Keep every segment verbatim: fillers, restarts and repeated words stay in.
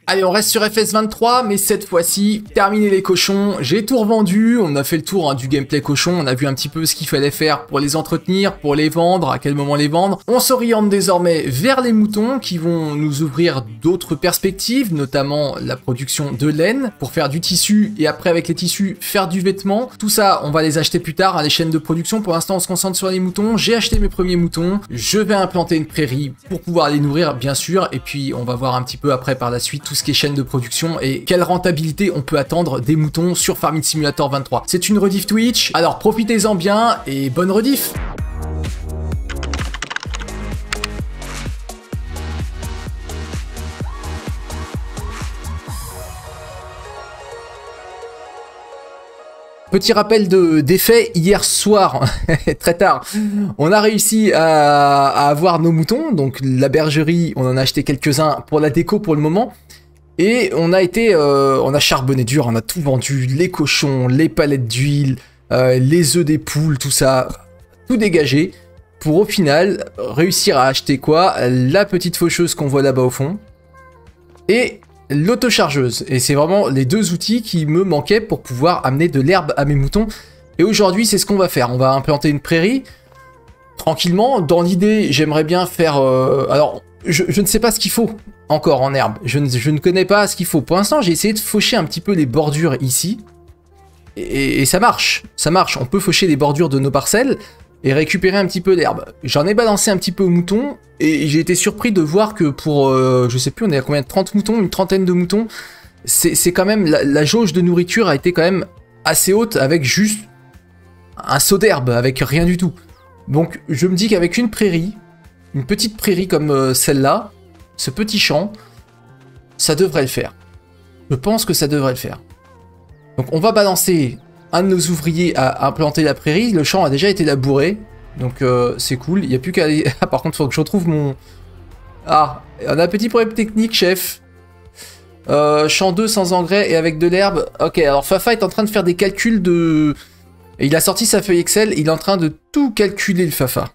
Allez, on reste sur F S vingt-trois, mais cette fois-ci, terminé les cochons, j'ai tout revendu, on a fait le tour hein, du gameplay cochon, on a vu un petit peu ce qu'il fallait faire pour les entretenir, pour les vendre, à quel moment les vendre. On s'oriente désormais vers les moutons qui vont nous ouvrir d'autres perspectives, notamment la production de laine, pour faire du tissu, et après avec les tissus, faire du vêtement. Tout ça, on va les acheter plus tard à les chaînes de production, pour l'instant on se concentre sur les moutons, j'ai acheté mes premiers moutons, je vais implanter une prairie pour pouvoir les nourrir bien sûr, et puis on va voir un petit peu après par la suite tout ce qui est chaîne de production et quelle rentabilité on peut attendre des moutons sur Farming Simulator vingt-trois. C'est une rediff Twitch, alors profitez-en bien et bonne rediff. Petit rappel de d'effet, hier soir, très tard, on a réussi à, à avoir nos moutons, donc la bergerie, on en a acheté quelques-uns pour la déco pour le moment, et on a été, euh, on a charbonné dur, on a tout vendu, les cochons, les palettes d'huile, euh, les œufs des poules, tout ça, tout dégagé, pour au final réussir à acheter quoi? La petite faucheuse qu'on voit là-bas au fond, et l'autochargeuse, et c'est vraiment les deux outils qui me manquaient pour pouvoir amener de l'herbe à mes moutons. Et aujourd'hui c'est ce qu'on va faire, on va implanter une prairie tranquillement. Dans l'idée j'aimerais bien faire euh, alors je, je ne sais pas ce qu'il faut encore en herbe, je ne, je ne connais pas ce qu'il faut pour l'instant. J'ai essayé de faucher un petit peu les bordures ici et, et, et ça marche, ça marche, on peut faucher les bordures de nos parcelles et récupérer un petit peu d'herbe. J'en ai balancé un petit peu aux moutons, et j'ai été surpris de voir que pour, euh, je sais plus, on est à combien de trente moutons, une trentaine de moutons, c'est quand même, la, la jauge de nourriture a été quand même assez haute avec juste un seau d'herbe, avec rien du tout. Donc je me dis qu'avec une prairie, une petite prairie comme euh, celle-là, ce petit champ, ça devrait le faire. Je pense que ça devrait le faire. Donc on va balancer un de nos ouvriers à implanter la prairie, le champ a déjà été labouré, donc euh, c'est cool, il n'y a plus qu'à aller... Ah par contre, il faut que je retrouve mon... Ah, on a un petit problème technique, chef. Euh, champ deux sans engrais et avec de l'herbe. Ok, alors Fafa est en train de faire des calculs de... Et il a sorti sa feuille Excel, il est en train de tout calculer le Fafa.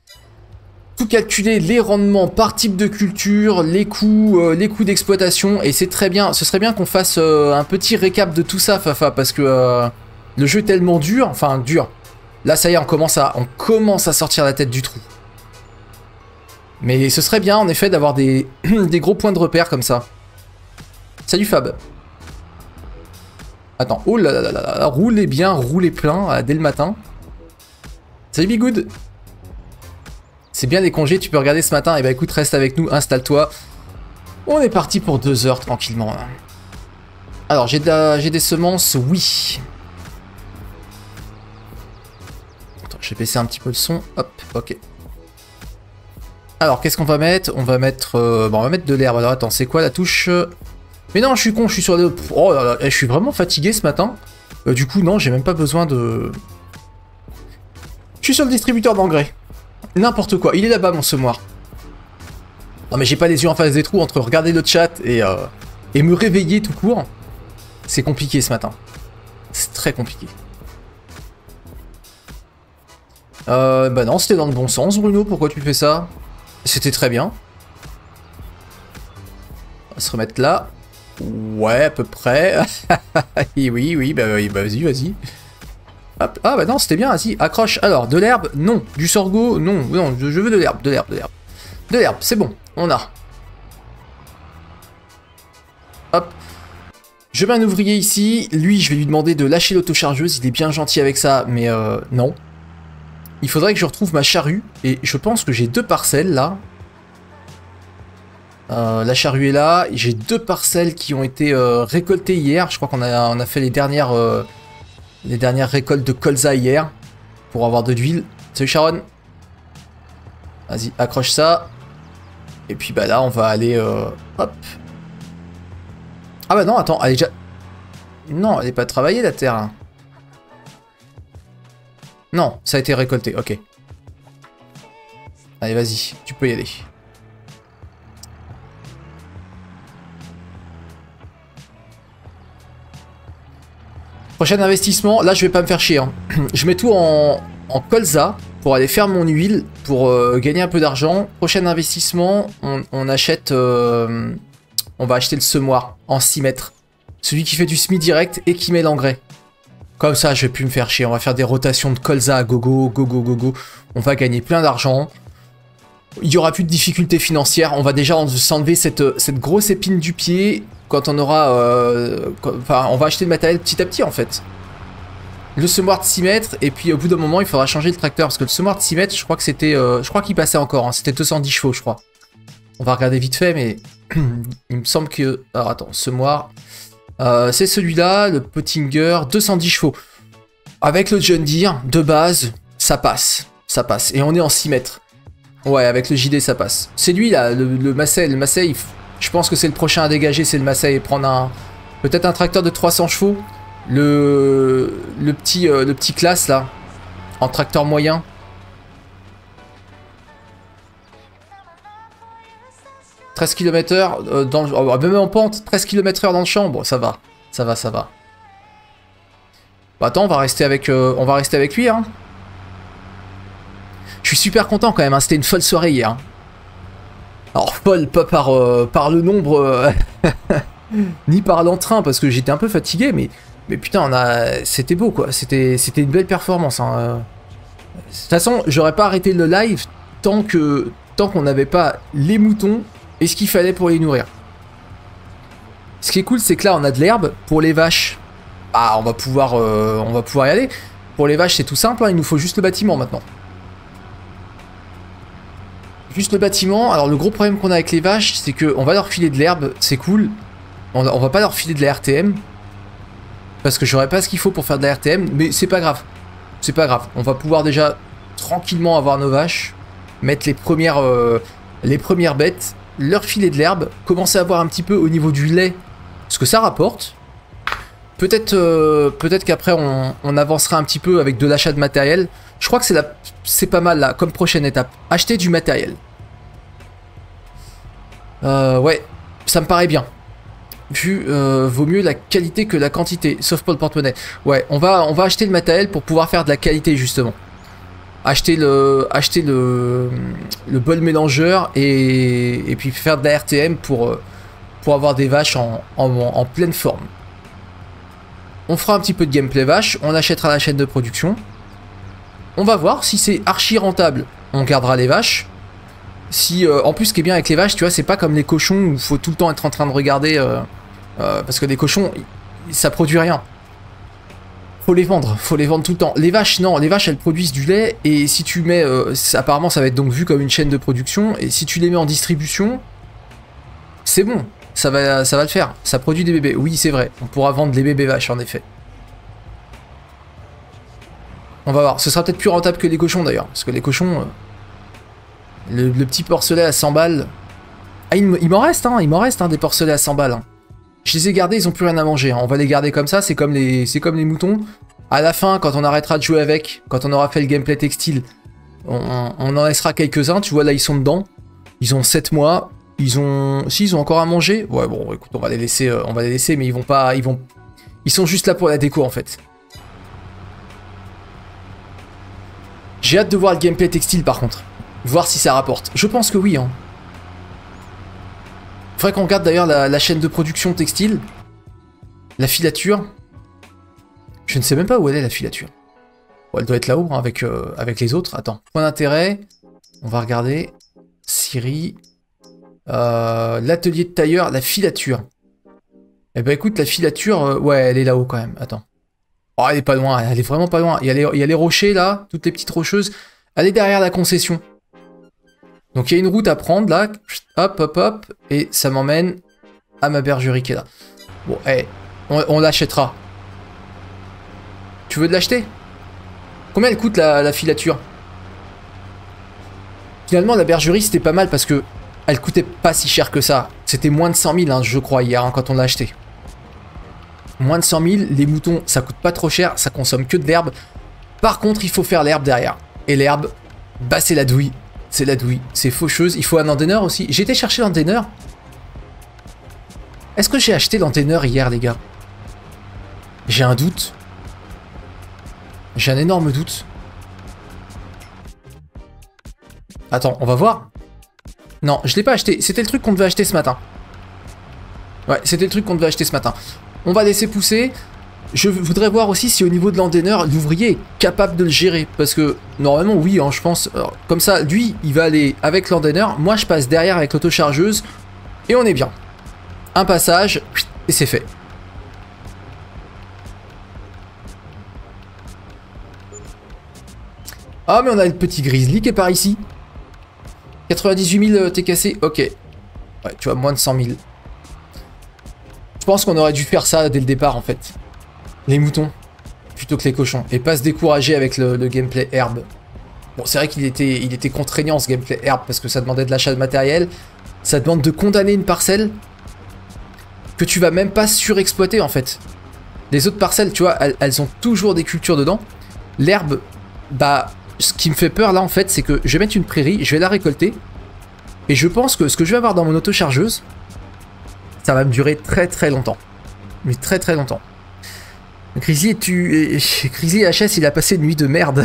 Tout calculer, les rendements par type de culture, les coûts, euh, les coûts d'exploitation, et c'est très bien, ce serait bien qu'on fasse euh, un petit récap de tout ça, Fafa, parce que... Euh... Le jeu est tellement dur, enfin dur. Là ça y est, on commence à, on commence à sortir la tête du trou. Mais ce serait bien en effet d'avoir des, des gros points de repère comme ça. Salut Fab. Attends, oh là là là là, roulez bien, roulez plein euh, dès le matin. Salut Bigood. C'est bien les congés, tu peux regarder ce matin. Et bah écoute, reste avec nous, installe-toi. On est parti pour deux heures tranquillement. Là. Alors j'ai de j'ai des semences, oui. Je vais baisser un petit peu le son. Hop, ok. Alors, qu'est-ce qu'on va mettre? On va mettre... Euh, bon, on va mettre de l'herbe. Alors, attends, c'est quoi la touche? Mais non, je suis con, je suis sur le... Oh là là, je suis vraiment fatigué ce matin. Euh, du coup, non, j'ai même pas besoin de... Je suis sur le distributeur d'engrais. N'importe quoi. Il est là-bas, mon semoir. Non, mais j'ai pas les yeux en face des trous entre regarder le chat et, euh, et me réveiller tout court. C'est compliqué ce matin. C'est très compliqué. Euh, bah non, c'était dans le bon sens, Bruno, pourquoi tu fais ça? C'était très bien. On va se remettre là. Ouais, à peu près. Et oui, oui, bah, bah vas-y, vas-y. Ah bah non, c'était bien, vas-y, accroche. Alors, de l'herbe, non. Du sorgho, non. Non, je veux de l'herbe, de l'herbe, de l'herbe. De l'herbe, c'est bon, on a. Hop. Je mets un ouvrier ici. Lui, je vais lui demander de lâcher l'autochargeuse. Il est bien gentil avec ça, mais euh, non. Il faudrait que je retrouve ma charrue, et je pense que j'ai deux parcelles là. Euh, la charrue est là, j'ai deux parcelles qui ont été euh, récoltées hier. Je crois qu'on a, on a fait les dernières, euh, les dernières récoltes de colza hier, pour avoir de l'huile. Salut Sharon. Vas-y, accroche ça. Et puis bah là, on va aller... Euh, hop. Ah bah non, attends, elle est déjà... Non, elle n'est pas travaillée la terre. Hein. Non, ça a été récolté, ok. Allez, vas-y, tu peux y aller. Prochain investissement, là je vais pas me faire chier. Hein. Je mets tout en, en colza pour aller faire mon huile, pour euh, gagner un peu d'argent. Prochain investissement, on, on achète... Euh, On va acheter le semoir en six mètres. Celui qui fait du semis direct et qui met l'engrais. Comme ça, je vais plus me faire chier. On va faire des rotations de colza à gogo, gogo, gogo. On va gagner plein d'argent. Il y aura plus de difficultés financières. On va déjà s'enlever cette, cette grosse épine du pied quand on aura... Euh, quand, enfin, on va acheter le matériel petit à petit, en fait. Le semoir de six mètres. Et puis, au bout d'un moment, il faudra changer le tracteur. Parce que le semoir de six mètres, je crois que c'était... Euh, je crois qu'il passait encore. Hein. C'était deux cent dix chevaux, je crois. On va regarder vite fait, mais... il me semble que... Alors, attends. Semoir... Euh, c'est celui-là, le Pottinger, deux cent dix chevaux. Avec le John Deere, de base, ça passe. Ça passe. Et on est en six mètres. Ouais, avec le J D, ça passe. C'est lui, là, le, le Massey. Le Massey, il, je pense que c'est le prochain à dégager, c'est le Massey. Et prendre un... peut-être un tracteur de trois cents chevaux. Le... Le petit, euh, le petit classe, là. En tracteur moyen. treize kilomètres heure euh, dans le... oh, même en pente, treize kilomètres heure dans le champ, bon ça va, ça va, ça va. Bah attends, on va rester avec, euh, on va rester avec lui, hein. Je suis super content quand même, hein. C'était une folle soirée hier. Hein. Alors folle, pas par, euh, par le nombre, euh, ni par l'entrain, parce que j'étais un peu fatigué, mais, mais putain, on a, c'était beau quoi, c'était, c'était une belle performance. Hein. De toute façon, j'aurais pas arrêté le live tant que, tant qu'on n'avait pas les moutons. Et ce qu'il fallait pour les nourrir. Ce qui est cool, c'est que là, on a de l'herbe. Pour les vaches, ah, on va pouvoir, euh, on va pouvoir y aller. Pour les vaches, c'est tout simple. Hein, il nous faut juste le bâtiment maintenant. Juste le bâtiment. Alors, le gros problème qu'on a avec les vaches, c'est qu'on va leur filer de l'herbe. C'est cool. On, on va pas leur filer de la R T M. Parce que j'aurais pas ce qu'il faut pour faire de la R T M. Mais c'est pas grave. C'est pas grave. On va pouvoir déjà tranquillement avoir nos vaches. Mettre les premières, euh, les premières bêtes. Leur filer de l'herbe, commencer à voir un petit peu au niveau du lait ce que ça rapporte. Peut-être euh, peut-être qu'après on, on avancera un petit peu avec de l'achat de matériel. Je crois que c'est la c'est pas mal là comme prochaine étape. Acheter du matériel. Euh, ouais, ça me paraît bien. Vu euh, vaut mieux la qualité que la quantité, sauf pour le porte-monnaie. Ouais, on va on va acheter le matériel pour pouvoir faire de la qualité justement. Acheter le, acheter le, le bol mélangeur et, et puis faire de la R T M pour, pour avoir des vaches en, en, en pleine forme. On fera un petit peu de gameplay vache, on achètera la chaîne de production. On va voir si c'est archi rentable, on gardera les vaches. Si, euh, en plus, ce qui est bien avec les vaches, tu vois, c'est pas comme les cochons où il faut tout le temps être en train de regarder. Euh, euh, parce que les cochons, ça produit rien. Faut les vendre, faut les vendre tout le temps. Les vaches, non, les vaches elles produisent du lait et si tu mets, euh, apparemment ça va être donc vu comme une chaîne de production et si tu les mets en distribution, c'est bon, ça va, ça va le faire. Ça produit des bébés, oui c'est vrai, on pourra vendre les bébés vaches en effet. On va voir, ce sera peut-être plus rentable que les cochons d'ailleurs, parce que les cochons, euh, le, le petit porcelet à cent balles, ah il, il m'en reste, hein, il m'en reste hein, des porcelets à cent balles. Hein. Je les ai gardés, ils ont plus rien à manger. Hein. On va les garder comme ça, c'est comme les, c'est comme les moutons. À la fin, quand on arrêtera de jouer avec, quand on aura fait le gameplay textile, on, on en laissera quelques-uns. Tu vois, là, ils sont dedans. Ils ont sept mois. Ils ont... Si, ils ont encore à manger. Ouais, bon, écoute, on va les laisser, euh, on va les laisser, mais ils vont pas... Ils vont... Ils sont juste là pour la déco, en fait. J'ai hâte de voir le gameplay textile, par contre. Voir si ça rapporte. Je pense que oui, hein. Faudrait qu'on regarde d'ailleurs la, la chaîne de production textile. La filature. Je ne sais même pas où elle est la filature. Bon, elle doit être là-haut hein, avec, euh, avec les autres. Attends. Point d'intérêt. On va regarder. Siri. Euh, L'atelier de tailleur. La filature. Eh ben écoute, la filature. Euh, ouais, elle est là-haut quand même. Attends. Oh, elle est pas loin. Elle est vraiment pas loin. Il y a les, il y a les rochers là. Toutes les petites rocheuses. Elle est derrière la concession. Donc il y a une route à prendre là, hop hop hop, et ça m'emmène à ma bergerie qui est là. Bon, hey, on, on l'achètera. Tu veux de l'acheter? Combien elle coûte la, la filature? Finalement la bergerie c'était pas mal parce que elle coûtait pas si cher que ça. C'était moins de cent mille hein, je crois hier hein, quand on l'a acheté. Moins de cent mille, les moutons ça coûte pas trop cher, ça consomme que de l'herbe. Par contre il faut faire l'herbe derrière. Et l'herbe, bah c'est la douille. C'est la douille, c'est faucheuse. Il faut un endaineur aussi. J'ai été chercher l'endaineur. Est-ce que j'ai acheté l'endaineur hier, les gars? J'ai un doute. J'ai un énorme doute. Attends, on va voir. Non, je l'ai pas acheté. C'était le truc qu'on devait acheter ce matin. Ouais, c'était le truc qu'on devait acheter ce matin. On va laisser pousser. Je voudrais voir aussi si au niveau de l'anteneur, l'ouvrier est capable de le gérer. Parce que normalement, oui, hein, je pense. Alors, comme ça, lui, il va aller avec l'anteneur. Moi, je passe derrière avec l'autochargeuse. Et on est bien. Un passage, et c'est fait. Ah, mais on a le petit Grizzly qui est par ici. quatre-vingt-dix-huit mille T K C, ok. Ouais, tu vois, moins de cent mille. Je pense qu'on aurait dû faire ça dès le départ, en fait. Les moutons, plutôt que les cochons. Et pas se décourager avec le, le gameplay herbe. Bon, c'est vrai qu'il était, il était contraignant, ce gameplay herbe, parce que ça demandait de l'achat de matériel. Ça demande de condamner une parcelle que tu vas même pas surexploiter, en fait. Les autres parcelles, tu vois, elles, elles ont toujours des cultures dedans. L'herbe, bah... Ce qui me fait peur là en fait, c'est que je vais mettre une prairie, je vais la récolter. Et je pense que ce que je vais avoir dans mon autochargeuse, ça va me durer très très longtemps. Mais très très longtemps. Grizzly, tu... Grizzly H S, il a passé une nuit de merde.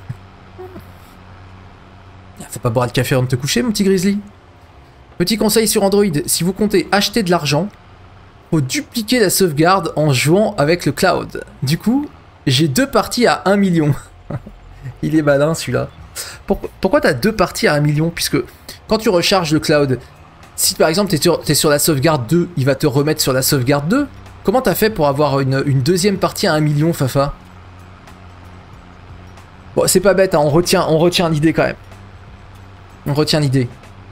Faut pas boire le café avant de te coucher, mon petit Grizzly. Petit conseil sur Android, si vous comptez acheter de l'argent, faut dupliquer la sauvegarde en jouant avec le cloud. Du coup, j'ai deux parties à un million. Il est malin celui-là. Pourquoi, pourquoi t'as deux parties à un million? Puisque quand tu recharges le cloud, si par exemple t'es sur, t'es sur la sauvegarde deux, il va te remettre sur la sauvegarde deux. Comment t'as fait pour avoir une, une deuxième partie à un million, Fafa? Bon, c'est pas bête, hein, on retient, on retient l'idée quand même. On retient l'idée.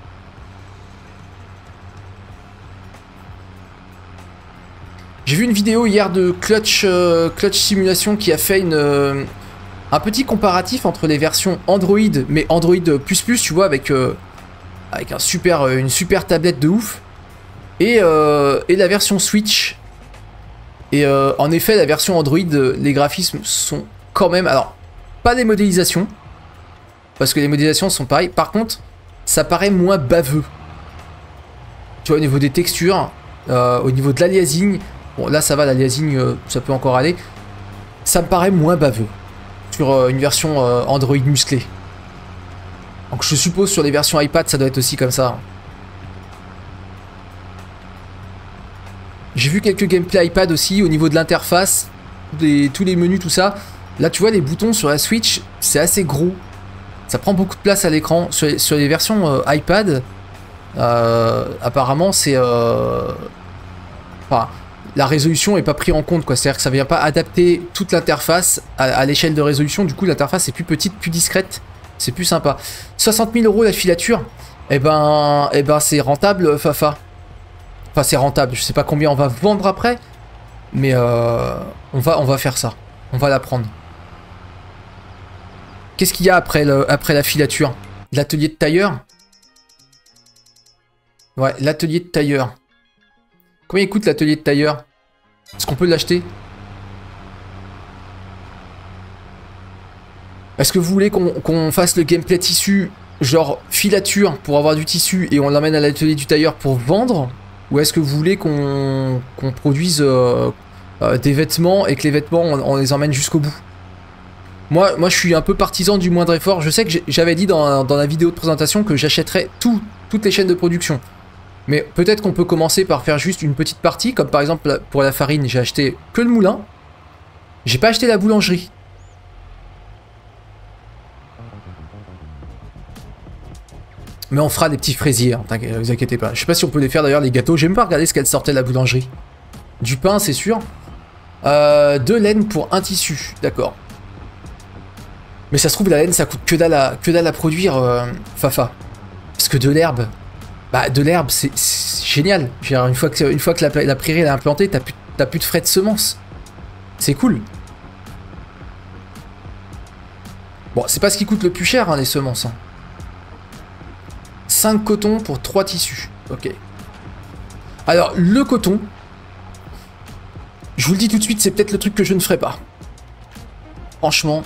J'ai vu une vidéo hier de Clutch, euh, Clutch Simulation qui a fait une... Euh, un petit comparatif entre les versions Android, mais Android plus plus, tu vois, avec, euh, avec un super, euh, une super tablette de ouf, et, euh, et la version Switch. Et euh, en effet, la version Android, les graphismes sont quand même... Alors, pas des modélisations, parce que les modélisations sont pareilles. Par contre, ça paraît moins baveux. Tu vois, au niveau des textures, euh, au niveau de l'aliasing, bon, là ça va, l'aliasing, euh, ça peut encore aller. Ça me paraît moins baveux. Sur une version euh, Android musclée. Donc je suppose sur les versions iPad ça doit être aussi comme ça. J'ai vu quelques gameplay iPad aussi au niveau de l'interface, tous les menus, tout ça. Là tu vois les boutons sur la Switch, c'est assez gros. Ça prend beaucoup de place à l'écran. Sur, les, sur les versions euh, iPad, euh, apparemment c'est... Euh... Enfin, la résolution est pas prise en compte, quoi. C'est-à-dire que ça vient pas adapter toute l'interface à, à l'échelle de résolution. Du coup, l'interface est plus petite, plus discrète. C'est plus sympa. soixante mille euros la filature. Eh ben, eh ben c'est rentable, Fafa. Enfin, c'est rentable. Je sais pas combien on va vendre après. Mais euh, on, va, on va faire ça. On va la prendre. Qu'est-ce qu'il y a après, le, après la filature? L'atelier de tailleur? Ouais, l'atelier de tailleur. Combien il coûte l'atelier de tailleur? Est-ce qu'on peut l'acheter? Est-ce que vous voulez qu'on qu'on fasse le gameplay tissu, genre filature pour avoir du tissu et on l'emmène à l'atelier du tailleur pour vendre? Ou est-ce que vous voulez qu'on qu'on produise euh, euh, des vêtements et que les vêtements on, on les emmène jusqu'au bout? Moi, moi je suis un peu partisan du moindre effort. Je sais que j'avais dit dans, dans la vidéo de présentation que j'achèterais tout, toutes les chaînes de production. Mais peut-être qu'on peut commencer par faire juste une petite partie, comme par exemple pour la farine, j'ai acheté que le moulin. J'ai pas acheté la boulangerie. Mais on fera des petits fraisiers, hein, vous inquiétez pas. Je sais pas si on peut les faire d'ailleurs, les gâteaux. J'ai même pas regardé ce qu'elle sortait de la boulangerie. Du pain, c'est sûr. Euh, de laine pour un tissu, d'accord. Mais ça se trouve, la laine, ça coûte que dalle à, que dalle à produire, euh, Fafa. Parce que de l'herbe... Bah, de l'herbe, c'est génial. Une fois que, une fois que la, la prairie est implantée, t'as plus, t'as plus de frais de semences. C'est cool. Bon, c'est pas ce qui coûte le plus cher, hein, les semences. Hein. cinq cotons pour trois tissus. Ok. Alors, le coton, je vous le dis tout de suite, c'est peut-être le truc que je ne ferai pas. Franchement.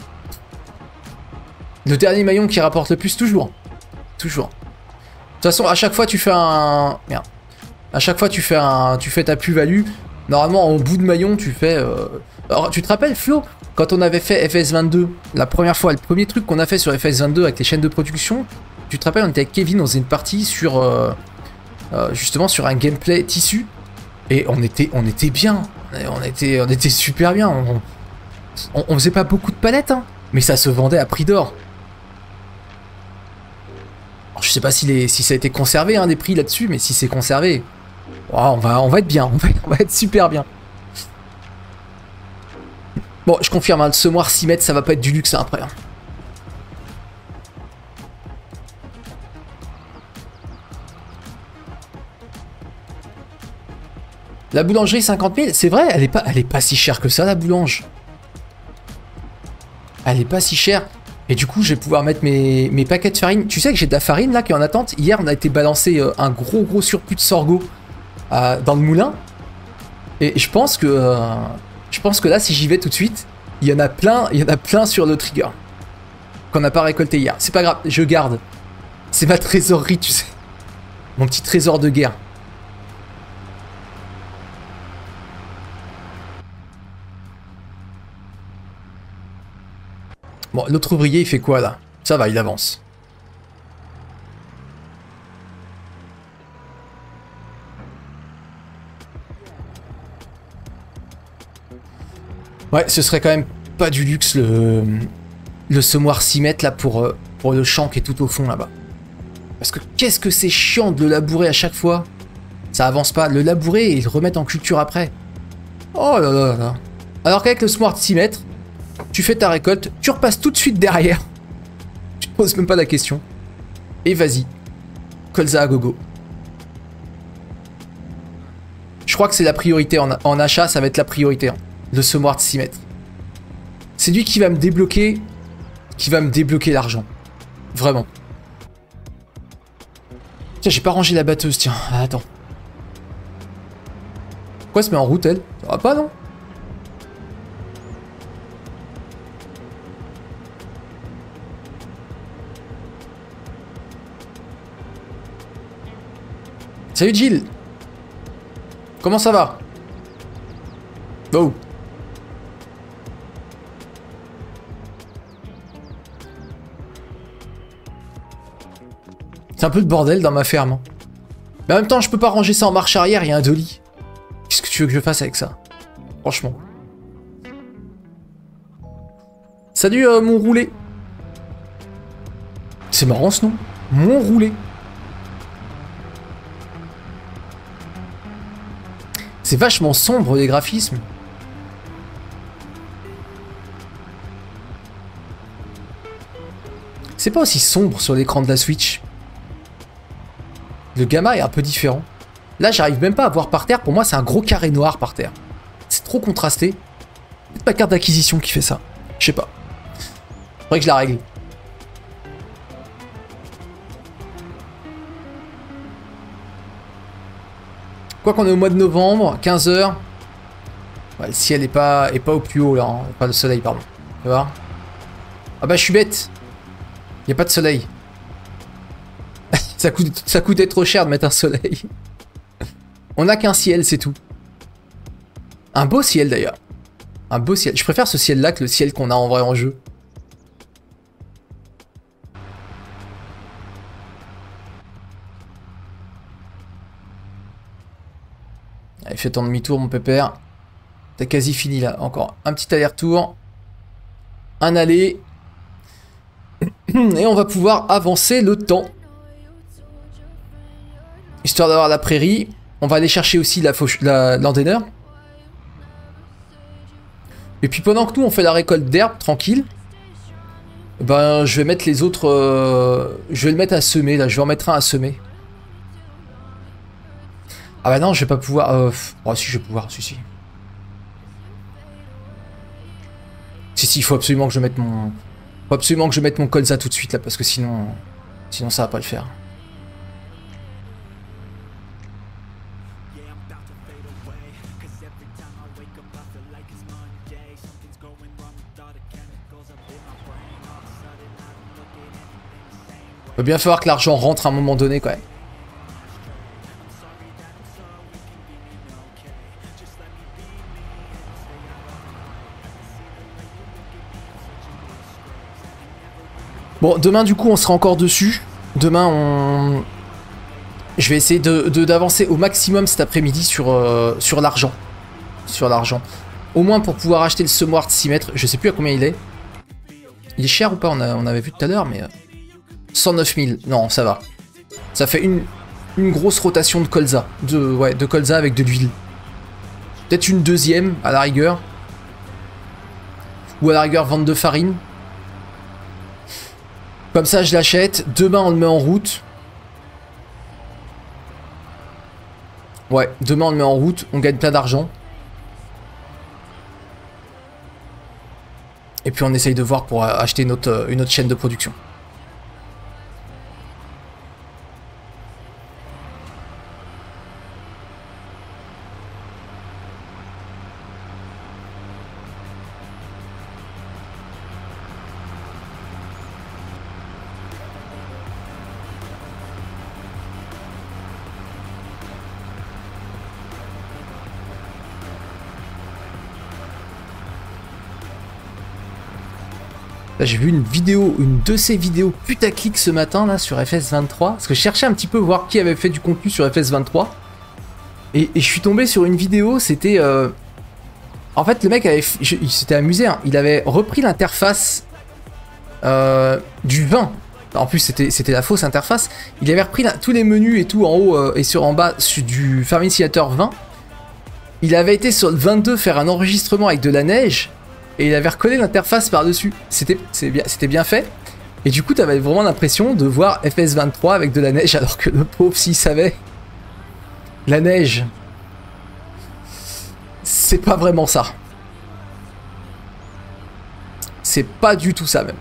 Le dernier maillon qui rapporte le plus, toujours. Toujours. De toute façon, à chaque fois tu fais un... Merde. À chaque fois tu fais un... Tu fais ta plus-value. Normalement, en bout de maillon, tu fais... Euh... Alors, tu te rappelles, Flo, quand on avait fait F S vingt-deux, la première fois, le premier truc qu'on a fait sur F S vingt-deux avec les chaînes de production, tu te rappelles, on était avec Kevin, on faisait une partie sur... Euh... Euh, justement, sur un gameplay tissu. Et on était, on était bien. On était, on était super bien. On, on, on faisait pas beaucoup de palettes, hein, mais ça se vendait à prix d'or. Je sais pas si, les, si ça a été conservé, hein, des prix là-dessus, mais si c'est conservé, oh, on, va, on va être bien. On va, on va être super bien. Bon, je confirme, hein, le semoir six mètres, ça va pas être du luxe hein, après. Hein. La boulangerie cinquante mille, c'est vrai, elle est, pas, elle est pas si chère que ça, la boulange. Elle est pas si chère. Et du coup, je vais pouvoir mettre mes, mes paquets de farine. Tu sais que j'ai de la farine là qui est en attente. Hier, on a été balancé euh, un gros gros surplus de sorgho euh, dans le moulin. Et je pense que euh, je pense que là, si j'y vais tout de suite, il y en a plein, il y en a plein sur le trigger qu'on n'a pas récolté hier. C'est pas grave, je garde. C'est ma trésorerie, tu sais. Mon petit trésor de guerre. Bon, l'autre ouvrier, il fait quoi, là? Ça va, il avance. Ouais, ce serait quand même pas du luxe, le, le semoir six mètres, là, pour, pour le champ qui est tout au fond, là-bas. Parce que qu'est-ce que c'est chiant de le labourer à chaque fois. Ça avance pas. Le labourer et le remettre en culture après. Oh là là là. Alors qu'avec le semoir de six mètres, tu fais ta récolte, tu repasses tout de suite derrière. Tu te poses même pas la question. Et vas-y. Colza à gogo. Je crois que c'est la priorité. En, en achat, ça va être la priorité. Hein. Le semoir de six mètres. C'est lui qui va me débloquer. Qui va me débloquer l'argent. Vraiment. Tiens, j'ai pas rangé la batteuse, tiens. Ah, attends. Pourquoi elle se met en route, elle? Ça va pas, non? Salut Jill. Comment ça va? Oh. C'est un peu le bordel dans ma ferme. Mais en même temps, je peux pas ranger ça en marche arrière, il y a un dolly. Qu'est-ce que tu veux que je fasse avec ça? Franchement. Salut euh, mon roulé. C'est marrant ce nom. Mon roulé. C'est vachement sombre les graphismes. C'est pas aussi sombre sur l'écran de la Switch. Le gamma est un peu différent. Là, j'arrive même pas à voir par terre. Pour moi, c'est un gros carré noir par terre. C'est trop contrasté. C'est ma carte d'acquisition qui fait ça. Je sais pas. Faudrait que je la règle. Quoi qu'on est au mois de novembre, quinze heures. Ouais, le ciel est pas, est pas au plus haut là. Hein. Pas le soleil, pardon. Tu vois? Ah bah je suis bête. Il n'y a pas de soleil. ça, coûte, ça coûtait trop cher de mettre un soleil. On n'a qu'un ciel, c'est tout. Un beau ciel d'ailleurs. Un beau ciel. Je préfère ce ciel-là que le ciel qu'on a en vrai en jeu. Allez, fais ton demi-tour, mon pépère. T'as quasi fini là. Encore un petit aller-retour. Un aller. Et on va pouvoir avancer le temps. Histoire d'avoir la prairie. On va aller chercher aussi la, la l'anteneur. Et puis pendant que nous on fait la récolte d'herbe, tranquille. Ben je vais mettre les autres... Euh, je vais le mettre à semer là. Je vais en mettre un à semer. Ah bah non, je vais pas pouvoir... Euh... Oh si, je vais pouvoir, si, si. Si, si, il faut absolument que je mette mon... Faut absolument que je mette mon colza tout de suite, là, parce que sinon... Sinon, ça va pas le faire. Il va bien falloir que l'argent rentre à un moment donné, quand même. Bon, demain, du coup, on sera encore dessus. Demain, on... Je vais essayer de, de, d'avancer au maximum cet après-midi sur, euh, sur l'argent. Sur l'argent. Au moins pour pouvoir acheter le semoir de six mètres. Je sais plus à combien il est. Il est cher ou pas? On, a, on avait vu tout à l'heure, mais... cent neuf mille. Non, ça va. Ça fait une, une grosse rotation de colza. De, ouais, de colza avec de l'huile. Peut-être une deuxième, à la rigueur. Ou à la rigueur, vente de farine. Comme ça, je l'achète. Demain, on le met en route. Ouais, demain, on le met en route. On gagne plein d'argent. Et puis, on essaye de voir pour acheter une autre, une autre chaîne de production. J'ai vu une vidéo, une de ces vidéos putaclic ce matin là sur F S vingt-trois. Parce que je cherchais un petit peu voir qui avait fait du contenu sur F S vingt-trois. Et, et je suis tombé sur une vidéo, c'était... Euh... En fait le mec avait... Je, il s'était amusé, hein. Il avait repris l'interface euh, du vingt. En plus c'était la fausse interface. Il avait repris la, tous les menus et tout en haut euh, et sur en bas sur du Farming Simulator vingt. Il avait été sur le vingt-deux faire un enregistrement avec de la neige. Et il avait recollé l'interface par-dessus. C'était bien, c'était bien fait. Et du coup, tu avais vraiment l'impression de voir F S vingt-trois avec de la neige, alors que le pauvre, s'il savait, la neige, c'est pas vraiment ça. C'est pas du tout ça, même.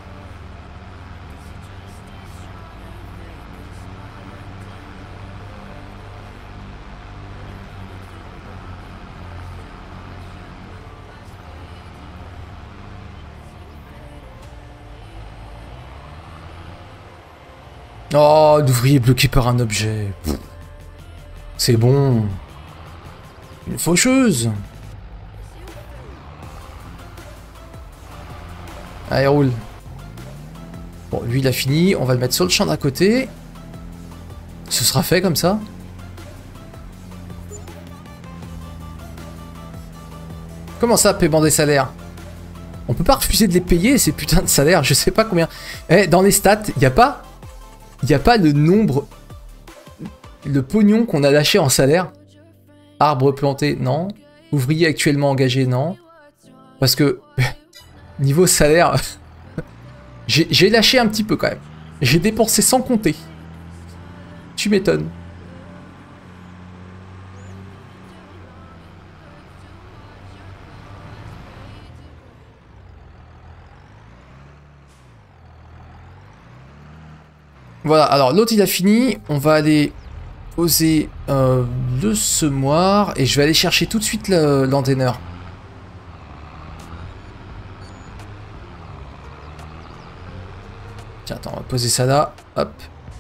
Oh, d'ouvrier bloqué par un objet. C'est bon. Une faucheuse. Allez, roule. Bon, lui, il a fini. On va le mettre sur le champ d'à côté. Ce sera fait comme ça. Comment ça, paiement des salaires? On peut pas refuser de les payer, ces putains de salaires. Je sais pas combien... Eh, dans les stats, il n'y a pas... Il n'y a pas le nombre, le pognon qu'on a lâché en salaire. Arbre planté, non. Ouvrier actuellement engagé, non. Parce que, niveau salaire, j'ai lâché un petit peu quand même. J'ai dépensé sans compter. Tu m'étonnes. Voilà, alors l'autre il a fini, on va aller poser euh, le semoir et je vais aller chercher tout de suite l'antenneur. Tiens, attends, on va poser ça là, hop.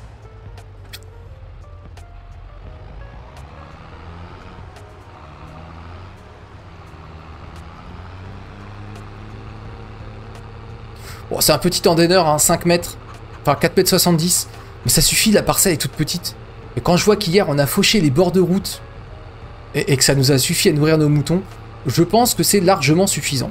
Bon, c'est un petit antenneur, hein, cinq mètres. Enfin, quatre mètres soixante-dix. Mais ça suffit, la parcelle est toute petite. Et quand je vois qu'hier, on a fauché les bords de route et, et que ça nous a suffi à nourrir nos moutons, je pense que c'est largement suffisant.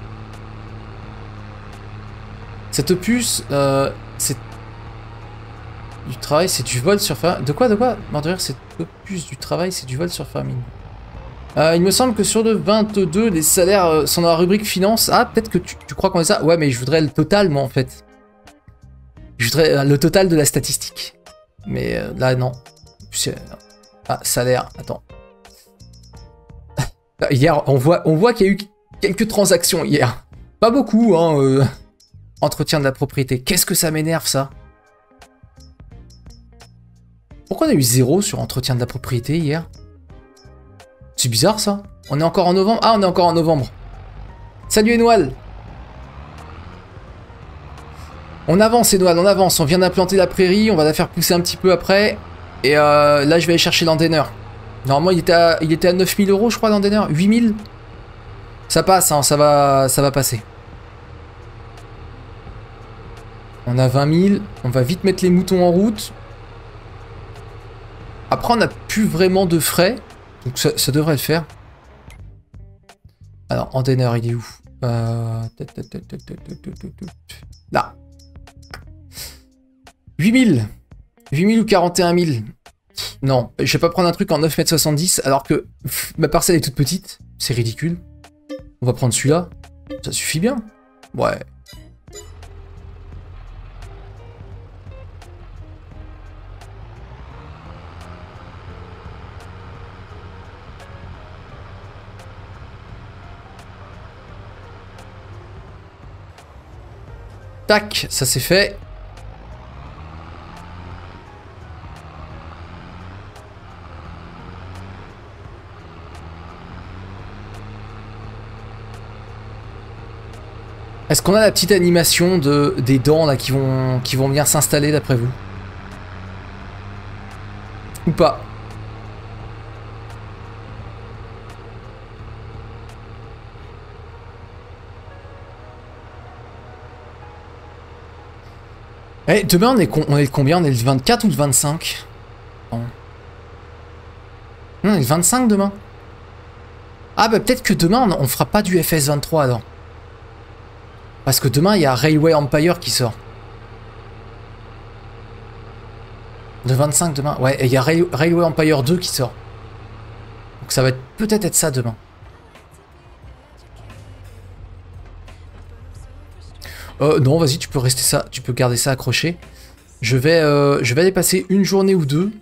Cette puce, euh, c'est du travail, c'est du vol sur farming. De quoi, de quoi? Mordre, cette puce du travail, c'est du vol sur farming. Euh, il me semble que sur le vingt-deux, les salaires euh, sont dans la rubrique finance. Ah, peut-être que tu, tu crois qu'on est ça? Ouais, mais je voudrais le total, moi, en fait. Je voudrais euh, le total de la statistique. Mais euh, là, non. Ah, salaire, attends. Hier, on voit, on voit qu'il y a eu quelques transactions hier. Pas beaucoup, hein. Euh, entretien de la propriété. Qu'est-ce que ça m'énerve, ça? Pourquoi on a eu zéro sur entretien de la propriété hier? C'est bizarre, ça. On est encore en novembre? Ah, on est encore en novembre. Salut, Enoal. On avance, Enoal, on avance. On vient d'implanter la prairie. On va la faire pousser un petit peu après. Et euh, là, je vais aller chercher l'antenneur. Normalement, il était à, il était à neuf mille euros, je crois, l'antenneur. huit mille. Ça passe, hein, ça va, ça va passer. On a vingt mille. On va vite mettre les moutons en route. Après, on n'a plus vraiment de frais. Donc ça, ça devrait le faire. Alors, Andener, il est où? euh... Là. huit mille. huit mille ou quarante et un mille. Non, je vais pas prendre un truc en neuf mètres soixante-dix alors que pff, ma parcelle est toute petite. C'est ridicule. On va prendre celui-là. Ça suffit bien. Ouais. Tac, ça c'est fait. Est-ce qu'on a la petite animation de, des dents là qui vont, qui vont venir s'installer d'après vous? Ou pas? Eh, demain on est, on est le combien? On est le vingt-quatre ou le vingt-cinq? Non. Non, on est le vingt-cinq demain. Ah bah peut-être que demain on, on fera pas du F S vingt-trois alors. Parce que demain, il y a Railway Empire qui sort. Le vingt-cinq demain. Ouais, et il y a Rail Railway Empire deux qui sort. Donc ça va peut-être être ça demain. Euh, non, vas-y, tu peux rester ça. Tu peux garder ça accroché. Je vais, euh, je vais aller passer une journée ou deux.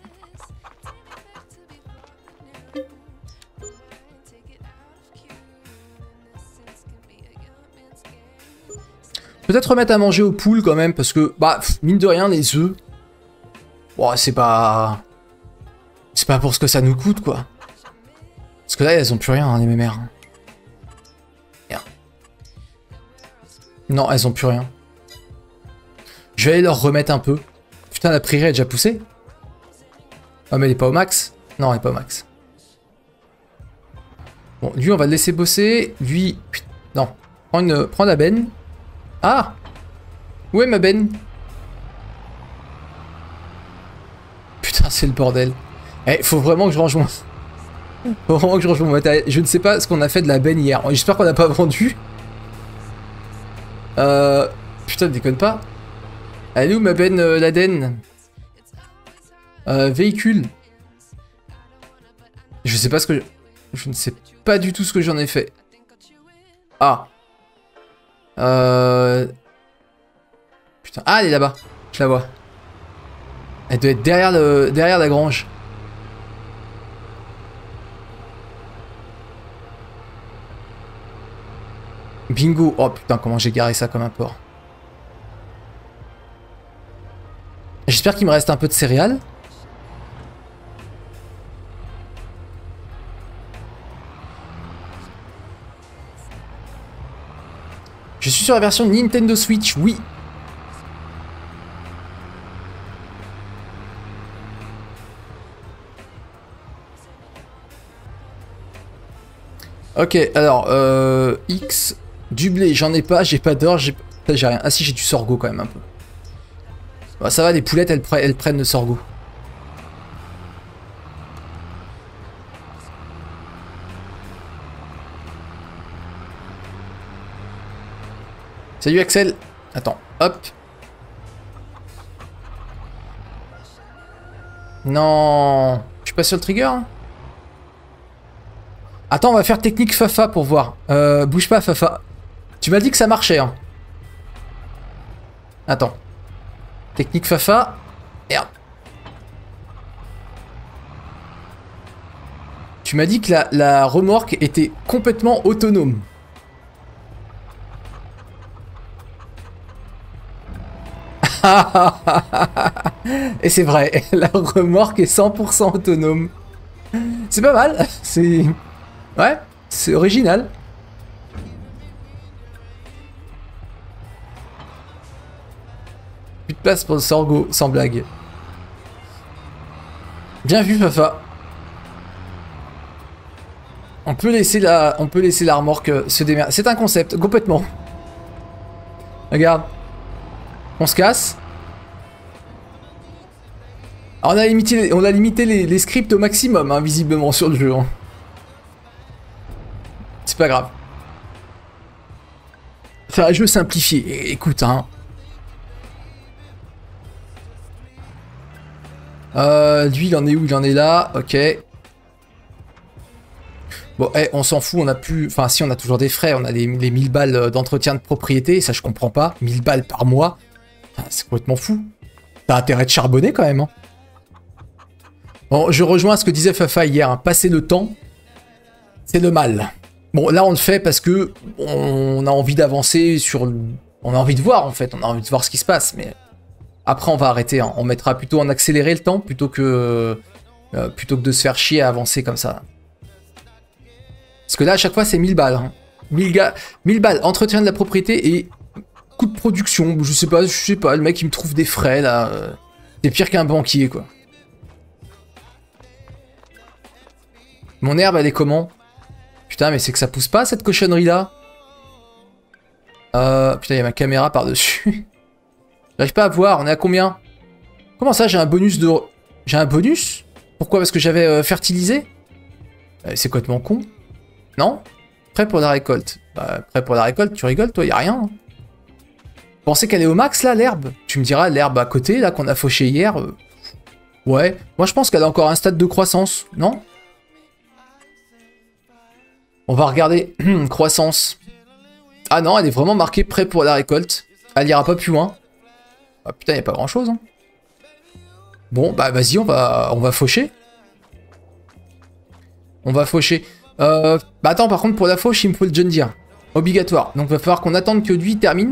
Peut-être remettre à manger aux poules quand même, parce que, bah, mine de rien, les œufs, bon, c'est pas... C'est pas pour ce que ça nous coûte, quoi. Parce que là, elles ont plus rien, hein, les mémères. Rien. Non, elles ont plus rien. Je vais aller leur remettre un peu. Putain, la prairie est déjà poussée. Ah, mais elle est pas au max. Non, elle est pas au max. Bon, lui, on va le laisser bosser. Lui, putain, non. Prends, une... Prends la benne. Ah! Où est ma benne? Putain, c'est le bordel. Eh, faut vraiment que je range mon... Faut vraiment que je range mon matériel. Je ne sais pas ce qu'on a fait de la benne hier. J'espère qu'on n'a pas vendu. Euh... Putain, déconne pas. Elle est où ma benne euh, l'Aden? euh, Véhicule. Je sais pas ce que... Je... je ne sais pas du tout ce que j'en ai fait. Ah. Euh... Putain. Ah, elle est là-bas. Je la vois. Elle doit être derrière, le... derrière la grange. Bingo. Oh putain, comment j'ai garé ça comme un porc. J'espère qu'il me reste un peu de céréales. Je suis sur la version Nintendo Switch, oui. Ok, alors, euh, X, du blé, j'en ai pas, j'ai pas d'or, j'ai j'ai rien. Ah si, j'ai du sorgho quand même un peu. Bah, ça va, les poulettes, elles, elles prennent le sorgho. Salut Axel. Attends, hop. Non, je suis pas sur le trigger. Hein. Attends, on va faire technique Fafa pour voir. Euh, bouge pas Fafa. Tu m'as dit que ça marchait. Hein. Attends. Technique Fafa. Merde. Tu m'as dit que la, la remorque était complètement autonome. Et c'est vrai, la remorque est cent pour cent autonome. C'est pas mal, c'est... Ouais, c'est original. Plus de place pour le sorgho, sans blague. Bien vu, Fafa. On peut laisser la, on peut laisser la remorque se démerder. C'est un concept, complètement. Regarde. On se casse. Alors, on a limité, on a limité les, les scripts au maximum, hein, visiblement, sur le jeu. Hein. C'est pas grave. C'est un jeu simplifié. É écoute, hein. Euh, lui, il en est où? Il en est là. Ok. Bon, hey, on s'en fout. On a plus... Enfin, si, on a toujours des frais. On a les, les mille balles d'entretien de propriété. Ça, je comprends pas. mille balles par mois. C'est complètement fou. T'as intérêt de charbonner, quand même. Hein. Bon, je rejoins ce que disait Fafa hier. Hein. Passer le temps, c'est le mal. Bon, là, on le fait parce que on a envie d'avancer sur... On a envie de voir, en fait. On a envie de voir ce qui se passe, mais... Après, on va arrêter. Hein. On mettra plutôt en accéléré le temps plutôt que... Euh, plutôt que de se faire chier à avancer comme ça. Parce que là, à chaque fois, c'est mille balles. Hein. mille, ga... mille balles, entretien de la propriété et coût de production. Je sais pas, je sais pas. Le mec, il me trouve des frais, là. C'est pire qu'un banquier, quoi. Mon herbe, elle est comment? Putain, mais c'est que ça pousse pas, cette cochonnerie-là. Euh, putain, il y a ma caméra par-dessus. J'arrive pas à voir, on est à combien? Comment ça, j'ai un bonus de... J'ai un bonus? Pourquoi? Parce que j'avais euh, fertilisé? euh, C'est complètement con. Non? Prêt pour la récolte. Bah, prêt pour la récolte, tu rigoles, toi, y a rien. Hein. Vous pensez qu'elle est au max, là, l'herbe? Tu me diras, l'herbe à côté, là, qu'on a fauché hier... Euh... Ouais, moi je pense qu'elle a encore un stade de croissance, non? On va regarder. Croissance. Ah non, elle est vraiment marquée prêt pour la récolte. Elle ira pas plus loin. Ah putain, y a pas grand chose. Hein. Bon, bah vas-y, on va, on va faucher. On va faucher. Euh, bah attends, par contre, pour la fauche, il me faut le John Deere. Obligatoire. Donc, il va falloir qu'on attende que lui termine.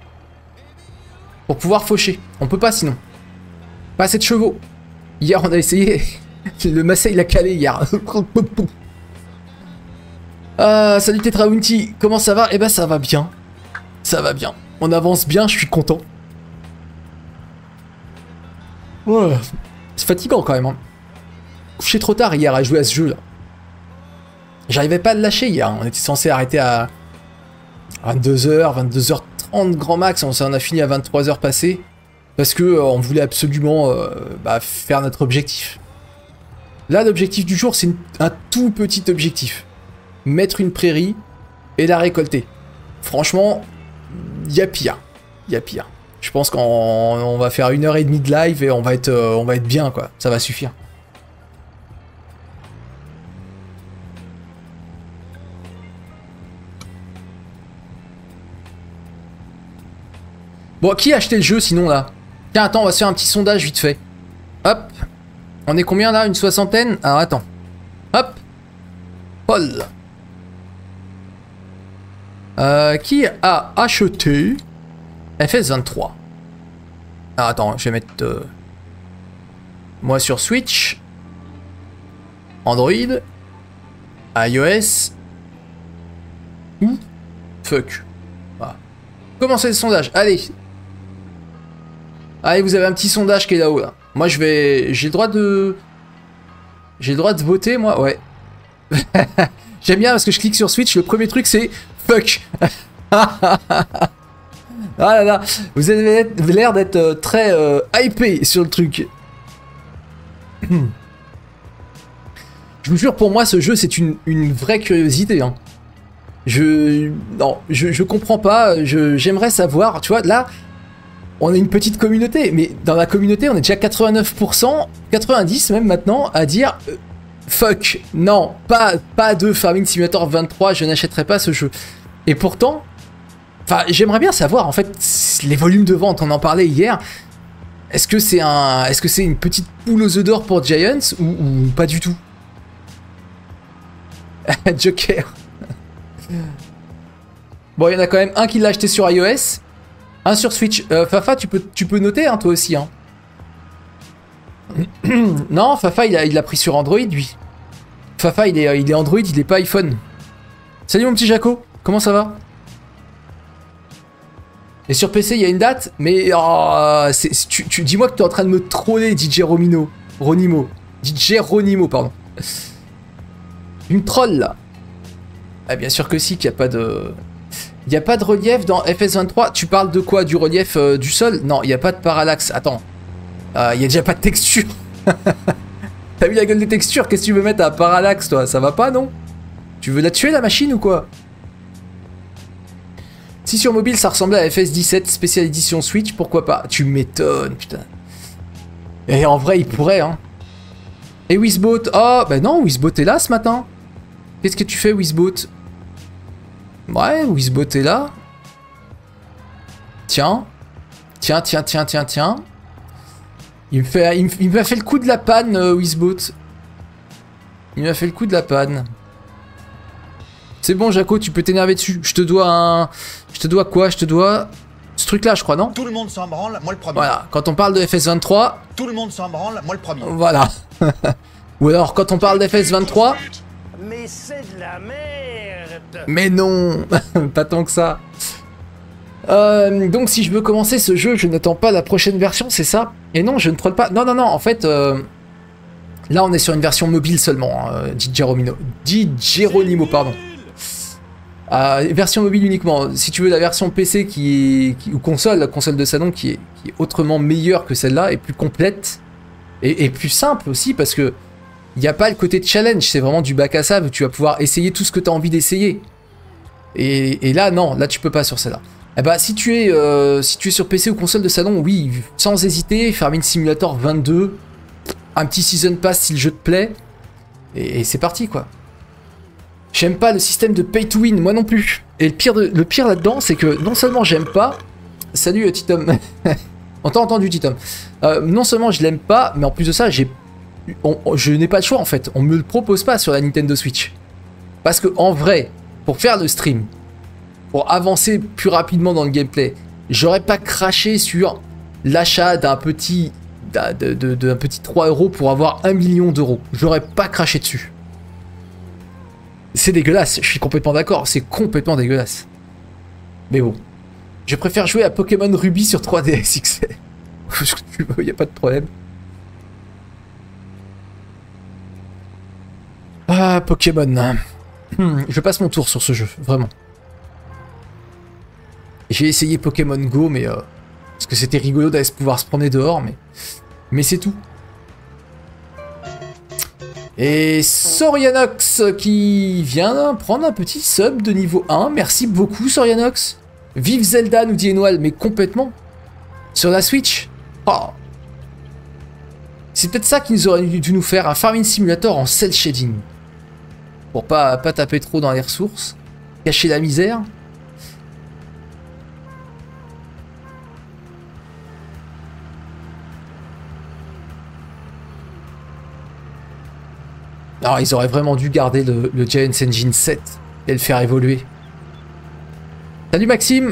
Pour pouvoir faucher. On peut pas sinon. Pas assez de chevaux. Hier, on a essayé. Le Massey, il a calé hier. Euh, salut Tetraunti, comment ça va? Eh ben ça va bien. Ça va bien. On avance bien, je suis content. Ouais. C'est fatigant quand même. Hein. Couché trop tard hier à jouer à ce jeu là. J'arrivais pas à le lâcher hier. On était censé arrêter à vingt-deux heures, vingt-deux heures trente grand max. On, on a fini à vingt-trois heures passées. Parce que euh, on voulait absolument euh, bah, faire notre objectif. Là, l'objectif du jour, c'est un tout petit objectif. Mettre une prairie et la récolter. Franchement, il y a pire. Il y a pire. Je pense qu'on va faire une heure et demie de live et on va être, euh, on va être bien, quoi. Ça va suffire. Bon, qui a acheté le jeu sinon là? Tiens, attends, on va se faire un petit sondage vite fait. Hop. On est combien là? Une soixantaine? Alors attends. Hop. Paul. Euh, qui a acheté F S vingt-trois? Alors attends, je vais mettre euh, moi sur Switch, Android, iOS ou fuck. Voilà. Commencez le sondage, allez. Allez, vous avez un petit sondage qui est là-haut là. Moi je vais, j'ai le droit de, j'ai le droit de voter moi, ouais. J'aime bien parce que je clique sur Switch, le premier truc c'est fuck. Ah là là, vous avez l'air d'être euh, très euh, hypé sur le truc. Je vous jure, pour moi, ce jeu, c'est une, une vraie curiosité. Hein. Je... Non, je, je comprends pas, j'aimerais savoir, tu vois, là, on est une petite communauté, mais dans la communauté, on est déjà quatre-vingt-neuf pour cent, quatre-vingt-dix même maintenant, à dire... Euh, fuck, non, pas, pas de Farming Simulator vingt-trois, je n'achèterai pas ce jeu. Et pourtant, enfin, j'aimerais bien savoir, en fait, les volumes de vente, on en parlait hier. Est-ce que c'est un, est-ce que c'est une petite poule aux œufs d'or pour Giants ou, ou pas du tout? Joker. Bon, il y en a quand même un qui l'a acheté sur iOS, un sur Switch. Euh, Fafa, tu peux, tu peux noter, hein, toi aussi, hein. Non, Fafa, il l'a il a pris sur Android, lui. Fafa, il est, il est Android, il est pas iPhone. Salut mon petit Jaco, comment ça va? Et sur P C, il y a une date, mais oh, tu, tu dis-moi que tu es en train de me troller, D J Romino. Ronimo. D J Ronimo, pardon. Une troll, là. Ah, bien sûr que si, qu'il n'y a pas de... Il n'y a pas de relief dans F S vingt-trois. Tu parles de quoi? Du relief euh, du sol? Non, il n'y a pas de parallaxe. Attends. Il euh, n'y a déjà pas de texture. T'as vu la gueule des textures? Qu'est-ce que tu veux mettre à parallaxe, toi? Ça va pas, non? Tu veux la tuer, la machine, ou quoi? Si sur mobile, ça ressemblait à F S dix-sept, spécial édition Switch, pourquoi pas? Tu m'étonnes, putain. Et en vrai, il pourrait, hein. Et Wizbot? Oh, bah non, Wizbot est là ce matin. Qu'est-ce que tu fais, Wizbot? Ouais, Wizbot est là. Tiens. Tiens, tiens, tiens, tiens, tiens. Il me fait, il me, il m'a fait le coup de la panne, euh, Wizbot. Il m'a fait le coup de la panne. C'est bon, Jaco, tu peux t'énerver dessus. Je te dois un... Je te dois quoi? Je te dois... Ce truc-là, je crois, non? Tout le monde s'en branle, moi le premier. Voilà, quand on parle de F S vingt-trois... Tout le monde s'en branle, moi le premier. Voilà. Ou alors, quand on parle d'F S vingt-trois... Mais c'est de la merde. Mais non. Pas tant que ça. Euh, donc, si je veux commencer ce jeu, je n'attends pas la prochaine version, c'est ça? Et non, je ne troll pas. Non, non, non, en fait... Euh... Là, on est sur une version mobile seulement, hein, dit Geronimo. Dit Geronimo, pardon. Euh, version mobile uniquement. Si tu veux la version P C qui est, qui, ou console, la console de salon qui est, qui est autrement meilleure que celle-là, et plus complète, et, et plus simple aussi, parce que il n'y a pas le côté de challenge, c'est vraiment du bac à sable où tu vas pouvoir essayer tout ce que tu as envie d'essayer. Et, et là, non, là tu peux pas sur celle-là. Eh bah, si tu es, euh, si tu es sur P C ou console de salon, oui, sans hésiter, Farming Simulator vingt-deux, un petit Season Pass si le jeu te plaît, et, et c'est parti quoi. J'aime pas le système de pay to win, moi non plus. Et le pire, de, le pire là-dedans, c'est que non seulement j'aime pas... Salut euh, Titom. On t'a entendu Titom. Euh, non seulement je l'aime pas, mais en plus de ça, j'ai, on, je n'ai pas le choix en fait. On me le propose pas sur la Nintendo Switch. Parce que en vrai, pour faire le stream, pour avancer plus rapidement dans le gameplay, j'aurais pas craché sur l'achat d'un petit, d'un de, de, de, petit trois euros pour avoir un million d'euros. J'aurais pas craché dessus. C'est dégueulasse, je suis complètement d'accord, c'est complètement dégueulasse. Mais bon, je préfère jouer à Pokémon Ruby sur trois D S X L. Il n'y a pas de problème. Ah, Pokémon. Hmm, je passe mon tour sur ce jeu, vraiment. J'ai essayé Pokémon Go, mais... Euh, parce que c'était rigolo d'aller pouvoir se promener dehors, mais... Mais c'est tout. Et Sorianox qui vient prendre un petit sub de niveau un. Merci beaucoup Sorianox. Vive Zelda nous dit Enoal, mais complètement. Sur la Switch. Oh. C'est peut-être ça qu'ils auraient dû nous faire, un Farming Simulator en cel shading. Pour pas, pas taper trop dans les ressources. Cacher la misère. Alors, ils auraient vraiment dû garder le, le Giants Engine sept et le faire évoluer. Salut Maxime.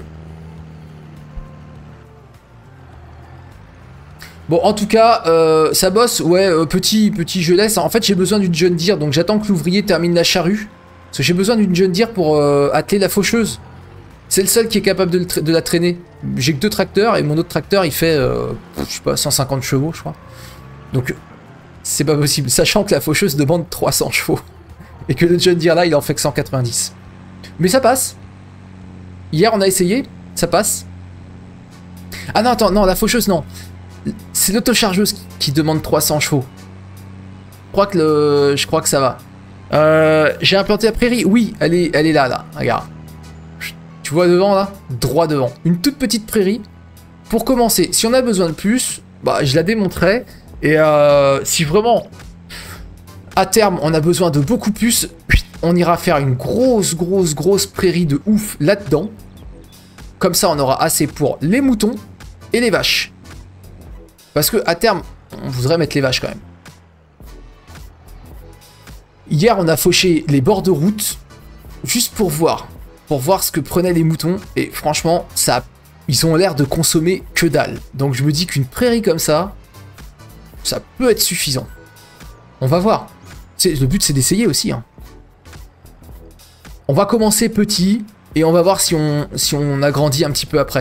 Bon, en tout cas, euh, ça bosse. Ouais, euh, petit, petit je laisse. En fait, j'ai besoin d'une John Deere, donc j'attends que l'ouvrier termine la charrue. Parce que j'ai besoin d'une John Deere pour euh, atteler la faucheuse. C'est le seul qui est capable de, le de la traîner. J'ai que deux tracteurs et mon autre tracteur, il fait, euh, je sais pas, cent cinquante chevaux, je crois. Donc... c'est pas possible, sachant que la faucheuse demande trois cents chevaux. Et que le John Deere là, il en fait que cent quatre-vingt-dix. Mais ça passe. Hier, on a essayé, ça passe. Ah non, attends, non, la faucheuse, non. C'est l'autochargeuse qui demande trois cents chevaux. Je crois que, le... Je crois que ça va. Euh, J'ai implanté la prairie. Oui, elle est, elle est là, là. Regarde. Tu vois devant, là? Droit devant. Une toute petite prairie. Pour commencer, si on a besoin de plus, bah, je la démontrerai. Et euh, si vraiment, à terme, on a besoin de beaucoup plus, on ira faire une grosse, grosse, grosse prairie de ouf là-dedans. Comme ça, on aura assez pour les moutons et les vaches. Parce que à terme, on voudrait mettre les vaches quand même. Hier, on a fauché les bords de route, juste pour voir. Pour voir ce que prenaient les moutons. Et franchement, ça, ils ont l'air de consommer que dalle. Donc je me dis qu'une prairie comme ça... ça peut être suffisant. On va voir. Le but, c'est d'essayer aussi. Hein. On va commencer petit et on va voir si on, si on agrandit un petit peu après.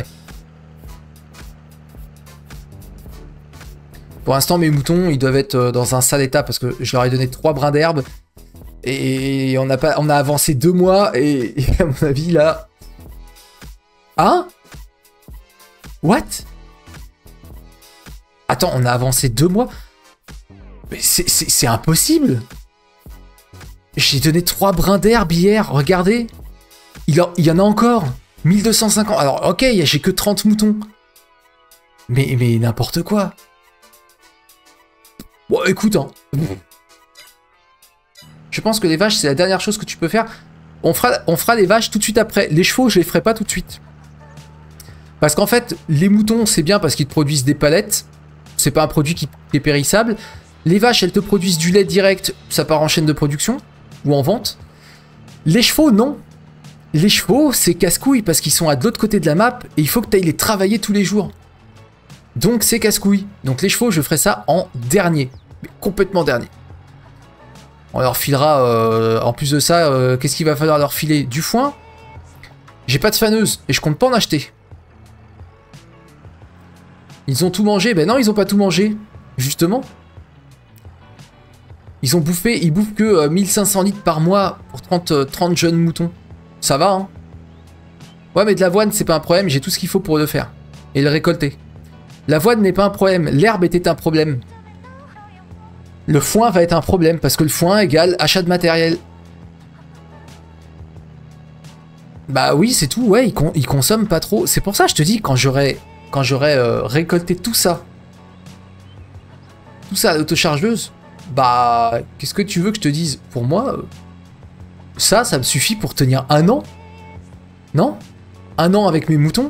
Pour l'instant, mes moutons, ils doivent être dans un sale état parce que je leur ai donné trois brins d'herbe et on a, pas, on a avancé deux mois et, et à mon avis, là... Hein? What? Attends, on a avancé deux mois? Mais c'est impossible. J'ai donné trois brins d'herbe hier, regardez. Il, en, il y en a encore. mille deux cent cinquante. Alors, ok, j'ai que trente moutons. Mais, mais n'importe quoi. Bon, écoute, hein. Je pense que les vaches, c'est la dernière chose que tu peux faire. On fera, on fera les vaches tout de suite après. Les chevaux, je les ferai pas tout de suite. Parce qu'en fait, les moutons, c'est bien parce qu'ils te produisent des palettes. C'est pas un produit qui est périssable. Les vaches, elles te produisent du lait direct. Ça part en chaîne de production. Ou en vente. Les chevaux, non. Les chevaux, c'est casse-couille parce qu'ils sont à de l'autre côté de la map et il faut que tu ailles les travailler tous les jours. Donc c'est casse-couille. Donc les chevaux, je ferai ça en dernier. Mais complètement dernier. On leur filera, euh, en plus de ça, euh, qu'est-ce qu'il va falloir leur filer? Du foin. J'ai pas de faneuse et je compte pas en acheter. Ils ont tout mangé? Ben non, ils ont pas tout mangé. Justement. Ils ont bouffé, ils bouffent que euh, mille cinq cents litres par mois pour trente, euh, trente jeunes moutons. Ça va, hein? Ouais, mais de l'avoine, c'est pas un problème, j'ai tout ce qu'il faut pour le faire. Et le récolter. L'avoine n'est pas un problème, l'herbe était un problème. Le foin va être un problème, parce que le foin égale achat de matériel. Bah oui, c'est tout, ouais, ils, con ils consomment pas trop. C'est pour ça, je te dis, quand j'aurai quand j'aurai euh, récolté tout ça, tout ça à l'autochargeuse, bah, qu'est-ce que tu veux que je te dise? Pour moi, euh, ça, ça me suffit pour tenir un an. Non? Un an avec mes moutons?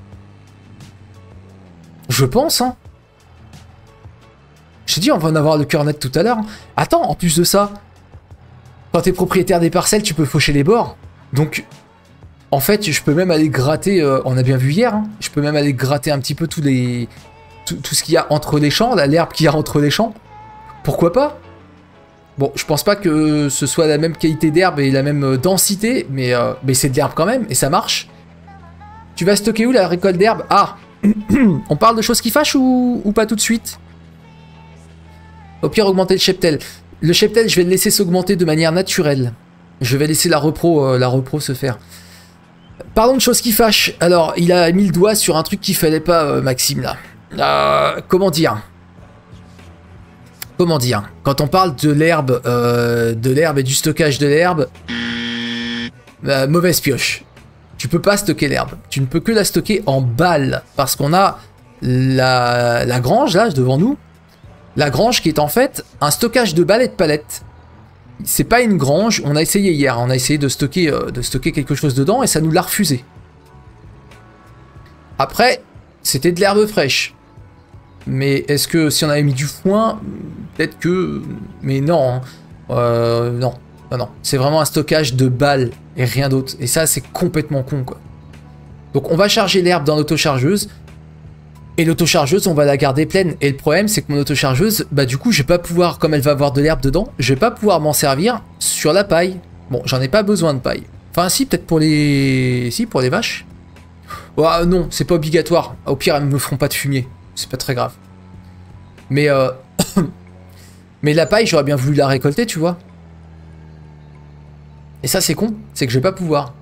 Je pense, hein. Je t'ai dit, on va en avoir le cœur net tout à l'heure. Attends, en plus de ça, quand t'es propriétaire des parcelles, tu peux faucher les bords. Donc, en fait, je peux même aller gratter, euh, on a bien vu hier, hein, je peux même aller gratter un petit peu tous les, tout, tout ce qu'il y a entre les champs, l'herbe qu'il y a entre les champs. Pourquoi pas? Bon, je pense pas que ce soit la même qualité d'herbe et la même densité, mais, euh, mais c'est de l'herbe quand même, et ça marche. Tu vas stocker où la récolte d'herbe? Ah, on parle de choses qui fâchent ou, ou pas tout de suite? Au pire, augmenter le cheptel. Le cheptel, je vais le laisser s'augmenter de manière naturelle. Je vais laisser la repro, euh, la repro se faire. Parlons de choses qui fâchent. Alors, il a mis le doigt sur un truc qu'il fallait pas, euh, Maxime, là. Euh, comment dire? Comment dire? Quand on parle de l'herbe, euh, de l'herbe et du stockage de l'herbe, euh, mauvaise pioche. Tu peux pas stocker l'herbe. Tu ne peux que la stocker en balles. Parce qu'on a la, la grange, là, devant nous. La grange qui est en fait un stockage de balles et de palettes. C'est pas une grange, on a essayé hier, on a essayé de stocker, euh, de stocker quelque chose dedans et ça nous l'a refusé. Après, c'était de l'herbe fraîche. Mais est-ce que si on avait mis du foin, peut-être que... Mais non, hein. euh, non, non, non. C'est vraiment un stockage de balles et rien d'autre. Et ça, c'est complètement con, quoi. Donc on va charger l'herbe dans l'autochargeuse. Et l'autochargeuse, on va la garder pleine. Et le problème, c'est que mon autochargeuse, bah du coup, je vais pas pouvoir, comme elle va avoir de l'herbe dedans, je vais pas pouvoir m'en servir sur la paille. Bon, j'en ai pas besoin de paille. Enfin, si, peut-être pour les... Si, pour les vaches. Oh, non, c'est pas obligatoire. Au pire, elles me feront pas de fumier. C'est pas très grave. Mais, euh... Mais la paille, j'aurais bien voulu la récolter, tu vois. Et ça, c'est con. C'est que je vais pas pouvoir.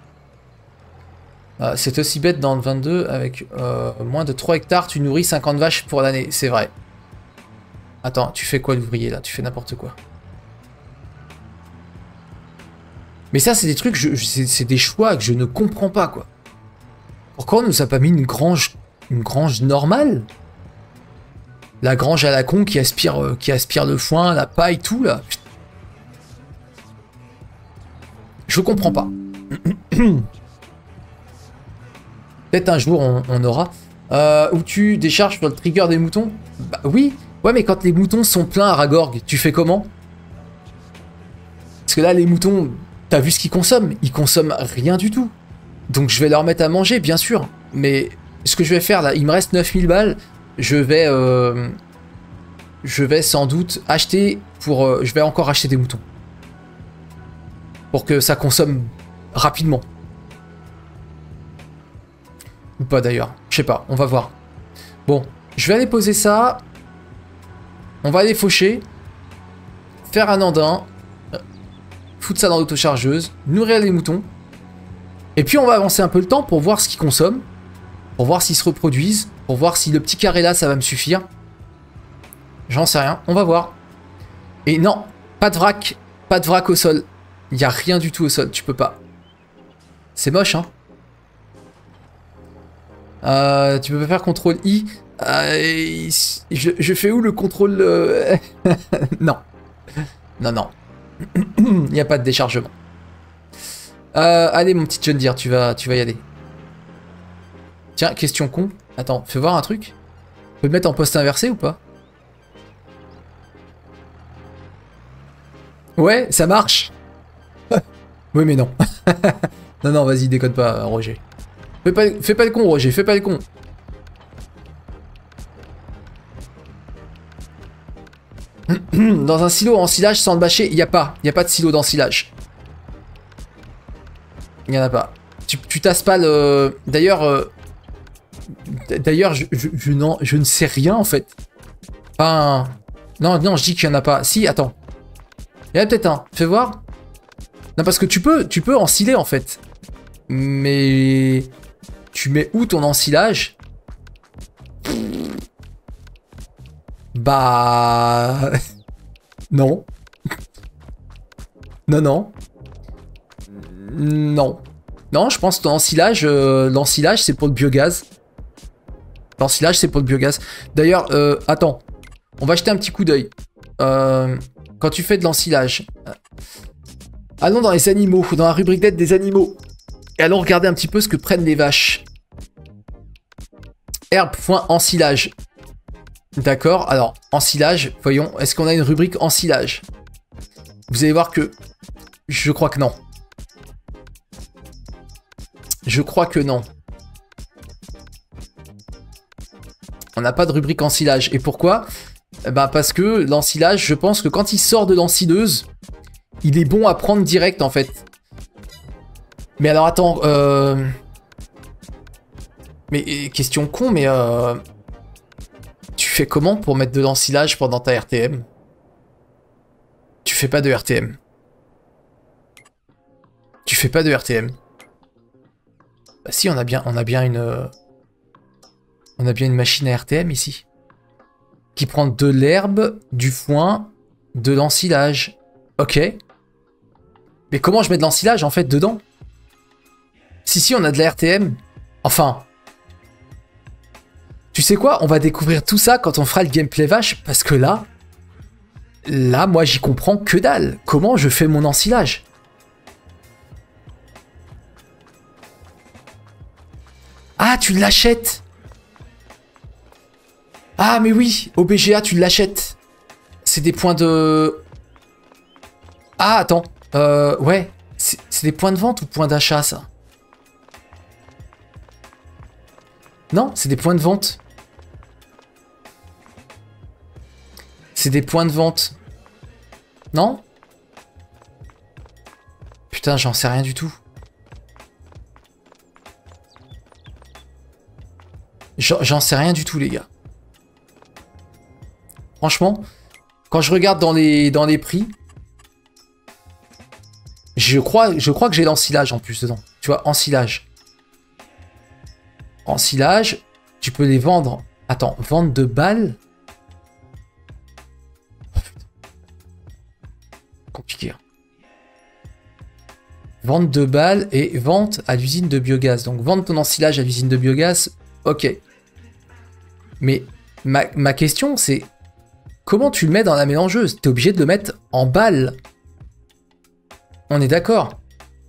Euh, c'est aussi bête dans le vingt-deux, avec euh, moins de trois hectares, tu nourris cinquante vaches pour l'année. C'est vrai. Attends, tu fais quoi l'ouvrier là? Tu fais n'importe quoi. Mais ça, c'est des trucs, c'est des choix que je ne comprends pas, quoi. Pourquoi on nous a pas mis une grange, une grange normale? La grange à la con qui aspire, euh, qui aspire le foin, la paille, tout là. Je comprends pas. Peut-être un jour on, on aura. Euh, où tu décharges sur le trigger des moutons? Bah oui. Ouais, mais quand les moutons sont pleins à Ragorg, tu fais comment? Parce que là, les moutons, t'as vu ce qu'ils consomment? Ils consomment rien du tout. Donc je vais leur mettre à manger, bien sûr. Mais ce que je vais faire là, il me reste neuf mille balles. Je vais... Euh, je vais sans doute acheter pour... Euh, je vais encore acheter des moutons. Pour que ça consomme rapidement. Ou pas d'ailleurs. Je sais pas, on va voir. Bon, je vais aller poser ça. On va aller faucher. Faire un andin. Foutre ça dans l'autochargeuse. Nourrir les moutons. Et puis on va avancer un peu le temps pour voir ce qu'ils consomment. Pour voir s'ils se reproduisent. Pour voir si le petit carré là, ça va me suffire. J'en sais rien. On va voir. Et non, pas de vrac. Pas de vrac au sol. Il n'y a rien du tout au sol, tu peux pas. C'est moche, hein. Euh, tu peux pas faire contrôle I. Euh, je, je fais où le contrôle euh... Non. Non, non. Il n'y a pas de déchargement. Euh, allez, mon petit John Deere, tu vas, tu vas y aller. Tiens, question con. Attends, fais voir un truc. On peut le mettre en poste inversé ou pas? Ouais, ça marche. Oui, mais non. Non, non, vas-y, déconne pas, Roger. Fais pas, fais pas le con, Roger, fais pas le con. Dans un silo en silage sans le bâcher, il n'y a pas. Il n'y a pas de silo d'ensilage. Il n'y en a pas. Tu, tu tasses pas le... D'ailleurs... Euh... D'ailleurs, je, je, je, non, je ne sais rien, en fait. Enfin... Non, non, je dis qu'il n'y en a pas. Si, attends. Il y en a peut-être un. Fais voir. Non, parce que tu peux, tu peux ensiler, en fait. Mais... Tu mets où ton ensilage? Bah... Non. Non, non. Non. Non, je pense que l'ensilage, euh, l'ensilage, c'est pour le biogaz. L'ensilage, c'est pour le biogaz. D'ailleurs, euh, attends. On va jeter un petit coup d'œil. Euh, quand tu fais de l'ensilage... Allons dans les animaux, dans la rubrique d'aide des animaux. Et allons regarder un petit peu ce que prennent les vaches. Herbe, foin, ensilage. D'accord, alors, ensilage, voyons, est-ce qu'on a une rubrique ensilage? Vous allez voir que... Je crois que non. Je crois que non. On n'a pas de rubrique ensilage. Et pourquoi? Bah parce que l'ensilage, je pense que quand il sort de l'ensileuse, il est bon à prendre direct, en fait. Mais alors, attends, euh... Mais, question con, mais euh... tu fais comment pour mettre de l'ensilage pendant ta R T M? Tu fais pas de R T M. Tu fais pas de R T M. Bah si, on a bien, on a bien une... On a bien une machine à R T M ici. Qui prend de l'herbe, du foin, de l'ensilage. Ok. Mais comment je mets de l'ensilage, en fait, dedans? Si, si, on a de la R T M. Enfin... Tu sais quoi? On va découvrir tout ça quand on fera le gameplay vache, parce que là... Là, moi, j'y comprends que dalle. Comment je fais mon ensilage? Ah, tu l'achètes? Ah, mais oui, au B G A, tu l'achètes. C'est des points de... Ah, attends. Euh, ouais. C'est des points de vente ou points d'achat, ça? Non, c'est des points de vente. C'est des points de vente. Non? Putain, j'en sais rien du tout. J'en sais rien du tout, les gars. Franchement, quand je regarde dans les, dans les prix, je crois, je crois que j'ai l'ensilage en plus dedans. Tu vois, ensilage. Ensilage, tu peux les vendre. Attends, vente de balles. Compliqué. Vente de balles et vente à l'usine de biogaz. Donc vendre ton ensilage à l'usine de biogaz, ok. Mais ma, ma question c'est, comment tu le mets dans la mélangeuse? T'es obligé de le mettre en balles. On est d'accord.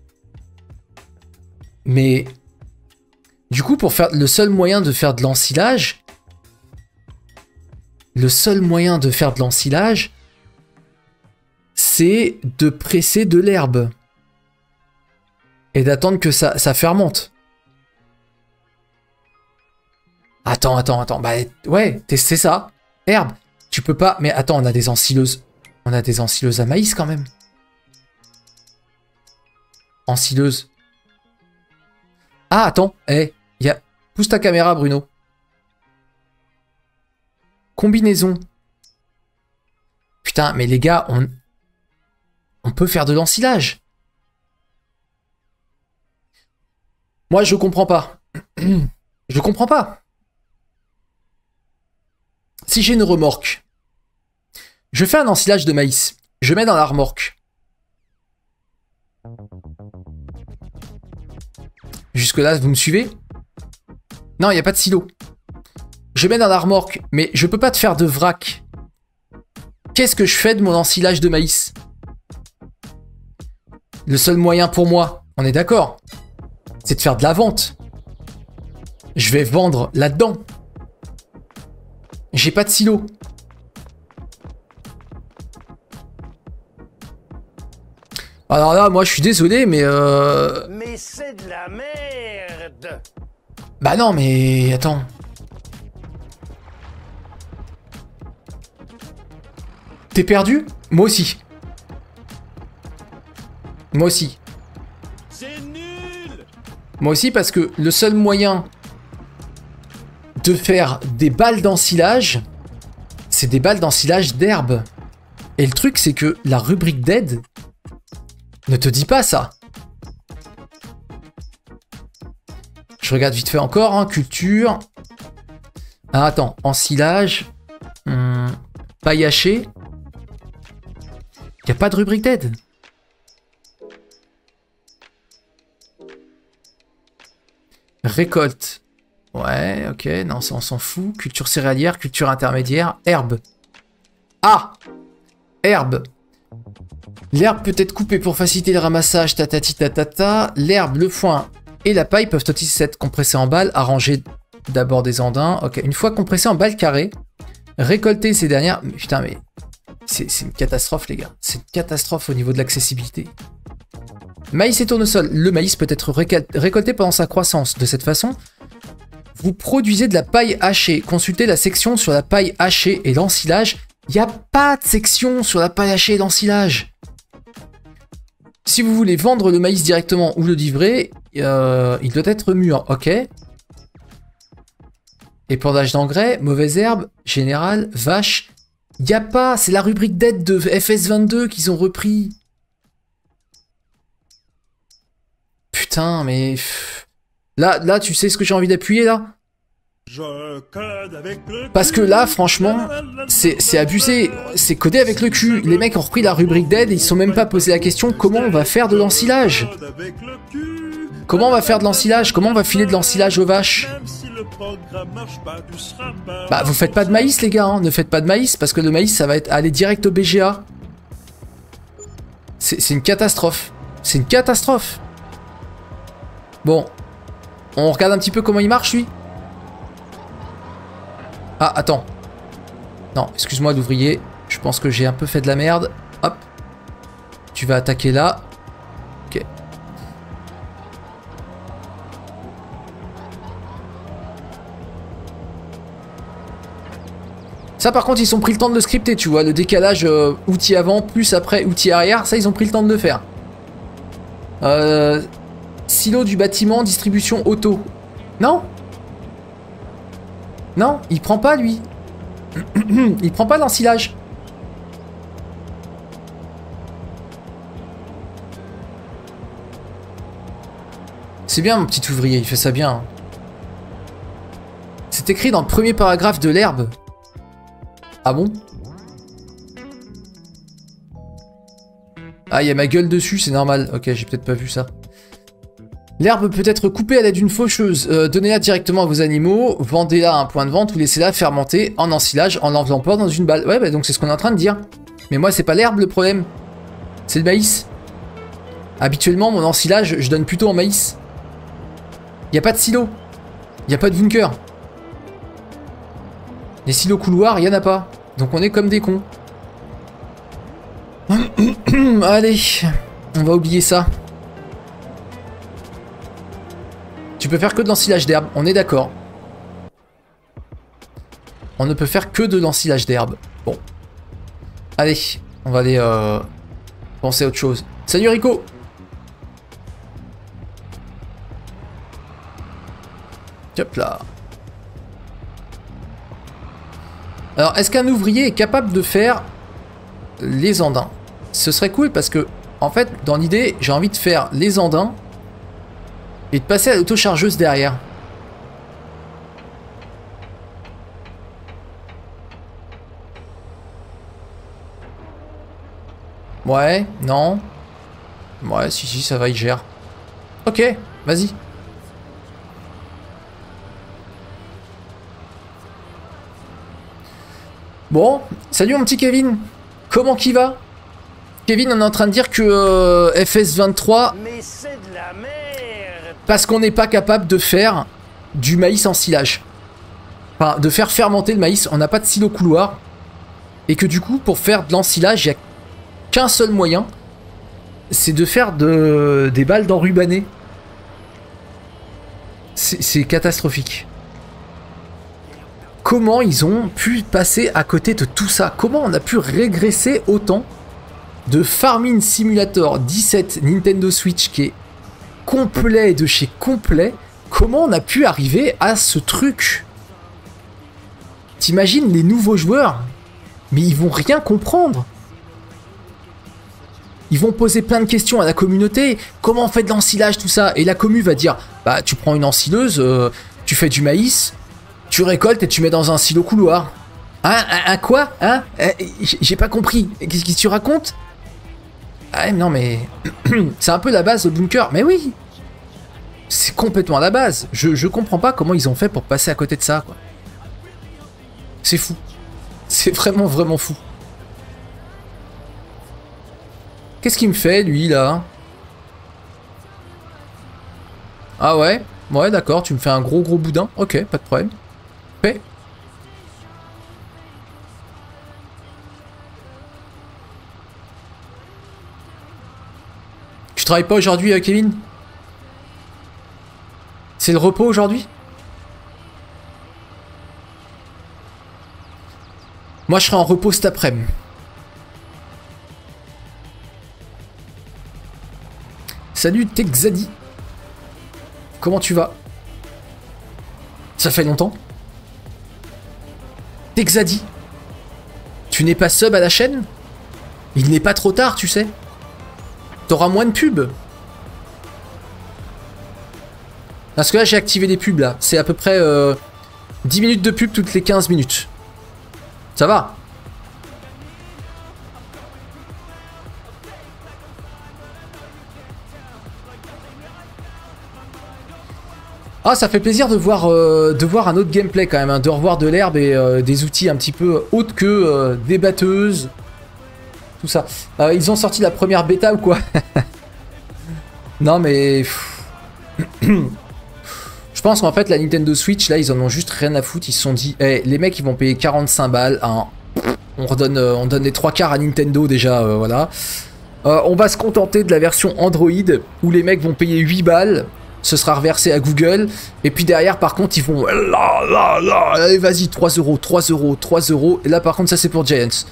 Mais du coup, pour faire le seul moyen de faire de l'ensilage, le seul moyen de faire de l'ensilage, c'est de presser de l'herbe et d'attendre que ça, ça fermente. Attends, attends, attends. Bah ouais, c'est ça. Herbe. Tu peux pas... Mais attends, on a des ensileuses. On a des ensileuses à maïs quand même. Ensileuse. Ah, attends. Eh, hey, y a... Pousse ta caméra, Bruno. Combinaison. Putain, mais les gars, on... On peut faire de l'ensilage. Moi, je comprends pas. Je comprends pas. Si j'ai une remorque, Je fais un ensilage de maïs. Je mets dans la remorque. Jusque-là, vous me suivez? Non, il n'y a pas de silo. Je mets dans la remorque, mais je peux pas te faire de vrac. Qu'est-ce que je fais de mon ensilage de maïs? Le seul moyen pour moi, on est d'accord, c'est de faire de la vente. Je vais vendre là-dedans. J'ai pas de silo. Alors là, moi je suis désolé, mais euh... Mais c'est de la merde. Bah non, mais attends. T'es perdu? Moi aussi. Moi aussi. C'est nul. Moi aussi parce que le seul moyen de faire des balles d'ensilage, c'est des balles d'ensilage d'herbe. Et le truc, c'est que la rubrique d'aide ne te dit pas ça. Je regarde vite fait encore, hein, culture. Ah, attends, ensilage. Hum, paille hachée. Il n'y a pas de rubrique d'aide. Récolte. Ouais, ok, non, ça on s'en fout. Culture céréalière, culture intermédiaire, herbe. Ah! Herbe. L'herbe peut être coupée pour faciliter le ramassage, tatati tatata. L'herbe, le foin et la paille peuvent aussi être compressés en balles, arranger d'abord des andins. Ok, une fois compressés en balles carrées, récolter ces dernières... Putain, mais c'est une catastrophe, les gars. C'est une catastrophe au niveau de l'accessibilité. Maïs et tournesol. Le maïs peut être récolté pendant sa croissance. De cette façon, vous produisez de la paille hachée. Consultez la section sur la paille hachée et l'ensilage. Il n'y a pas de section sur la paille hachée et l'ensilage. Si vous voulez vendre le maïs directement ou le livrer, euh, il doit être mûr. Ok. Épandage d'engrais, mauvaise herbe, général, vache. Il n'y a pas. C'est la rubrique d'aide de F S vingt-deux qu'ils ont repris. Putain, mais... Là, là, tu sais ce que j'ai envie d'appuyer, là? Parce que là, franchement, c'est abusé. C'est codé avec le cul. Les mecs ont repris la rubrique d'aide et ils se sont même pas posé la question comment on va faire de l'ensilage. Comment on va faire de l'ensilage? Comment on va filer de l'ensilage aux vaches? Bah, vous faites pas de maïs, les gars, hein. Ne faites pas de maïs, parce que le maïs, ça va être aller direct au B G A. C'est une catastrophe. C'est une catastrophe. Bon. On regarde un petit peu comment il marche, lui. Ah, attends. Non, excuse-moi, l'ouvrier. Je pense que j'ai un peu fait de la merde. Hop. Tu vas attaquer là. Ok. Ça, par contre, ils ont pris le temps de le scripter, tu vois. Le décalage euh, outil avant, plus après, outil arrière. Ça, ils ont pris le temps de le faire. Euh... Silo du bâtiment, distribution auto. Non? Non, il prend pas, lui. Il prend pas l'ensilage. C'est bien, mon petit ouvrier, il fait ça bien. C'est écrit dans le premier paragraphe de l'herbe. Ah bon? Ah, il y a ma gueule dessus, c'est normal. Ok, j'ai peut-être pas vu ça. L'herbe peut être coupée à l'aide d'une faucheuse. Euh, Donnez-la directement à vos animaux, vendez-la à un point de vente ou laissez-la fermenter en ensilage en l'enveloppant dans une balle. Ouais, bah donc c'est ce qu'on est en train de dire. Mais moi, c'est pas l'herbe le problème. C'est le maïs. Habituellement, mon ensilage, je donne plutôt en maïs. Il n'y a pas de silo. Il n'y a pas de bunker. Les silos couloirs, il n'y en a pas. Donc on est comme des cons. Allez, on va oublier ça. Tu peux faire que de l'ensilage d'herbe, on est d'accord. On ne peut faire que de l'ensilage d'herbe. Bon. Allez, on va aller euh, penser à autre chose. Salut Rico! Hop là. Alors, est-ce qu'un ouvrier est capable de faire les andins? Ce serait cool parce que, en fait, dans l'idée, j'ai envie de faire les andins et de passer à l'autochargeuse derrière. Ouais, non. Ouais, si, si, ça va, il gère. Ok, vas-y. Bon, salut mon petit Kevin. Comment qu'il va? Kevin, on est en train de dire que euh, F S vingt-trois... Mais c'est de la merde. Parce qu'on n'est pas capable de faire du maïs en silage. Enfin, de faire fermenter le maïs. On n'a pas de silo couloir. Et que du coup, pour faire de l'ensilage, il n'y a qu'un seul moyen. C'est de faire de, des balles d'enrubané. C'est catastrophique. Comment ils ont pu passer à côté de tout ça? Comment on a pu régresser autant de Farming Simulator dix-sept Nintendo Switch qui est complet de chez complet? Comment on a pu arriver à ce truc? T'imagines les nouveaux joueurs? Mais ils vont rien comprendre. Ils vont poser plein de questions à la communauté. Comment on fait de l'ensilage, tout ça? Et la commu va dire, bah tu prends une ensileuse, euh, tu fais du maïs, tu récoltes et tu mets dans un silo couloir. Hein, un, un quoi? Hein? J'ai pas compris. Qu'est-ce que tu racontes? Ah non mais... c'est un peu la base de bunker. Mais oui! C'est complètement la base. Je, je comprends pas comment ils ont fait pour passer à côté de ça, quoi. C'est fou. C'est vraiment, vraiment fou. Qu'est-ce qu'il me fait, lui, là? Ah ouais? Ouais, d'accord, tu me fais un gros, gros boudin. Ok, pas de problème. Fait. Tu travailles pas aujourd'hui, euh, Kevin? C'est le repos aujourd'hui? Moi, je serai en repos cet après-midi. Salut Texadi. Comment tu vas? Ça fait longtemps. Texadi. Tu n'es pas sub à la chaîne? Il n'est pas trop tard, tu sais. T'auras moins de pubs. Parce que là, j'ai activé des pubs, là. C'est à peu près euh, dix minutes de pub toutes les quinze minutes. Ça va. Ah, ça fait plaisir de voir, euh, de voir un autre gameplay quand même, hein, de revoir de l'herbe et euh, des outils un petit peu autres que euh, des batteuses. Tout ça. Euh, ils ont sorti la première bêta ou quoi? Non mais... Je pense qu'en fait la Nintendo Switch, là, ils en ont juste rien à foutre. Ils se sont dit, hey, les mecs, ils vont payer quarante-cinq balles. Hein. On redonne, euh, on donne les trois quarts à Nintendo déjà, euh, voilà. Euh, on va se contenter de la version Android où les mecs vont payer huit balles. Ce sera reversé à Google. Et puis derrière, par contre, ils vont... Là, là, là, allez, vas-y, trois euros, trois euros, trois euros. Et là, par contre, ça, c'est pour Giants.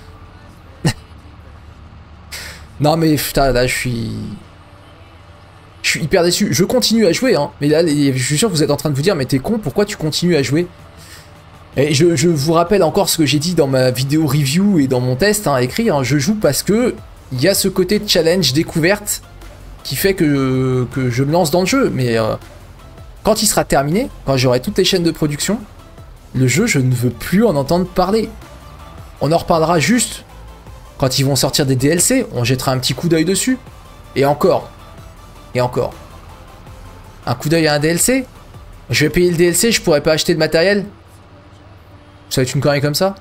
Non, mais putain, là, je suis... Je suis hyper déçu. Je continue à jouer, hein. Mais là, je suis sûr que vous êtes en train de vous dire, mais t'es con, pourquoi tu continues à jouer? Et je, je vous rappelle encore ce que j'ai dit dans ma vidéo review et dans mon test, hein, écrit, hein. Je joue parce que il y a ce côté de challenge, découverte, qui fait que, que je me lance dans le jeu. Mais euh, quand il sera terminé, quand j'aurai toutes les chaînes de production, le jeu, je ne veux plus en entendre parler. On en reparlera juste quand ils vont sortir des D L C. On jettera un petit coup d'œil dessus. Et encore. Et encore. Un coup d'œil à un D L C? Je vais payer le D L C, je pourrais pas acheter le matériel? Ça va être une connerie comme ça?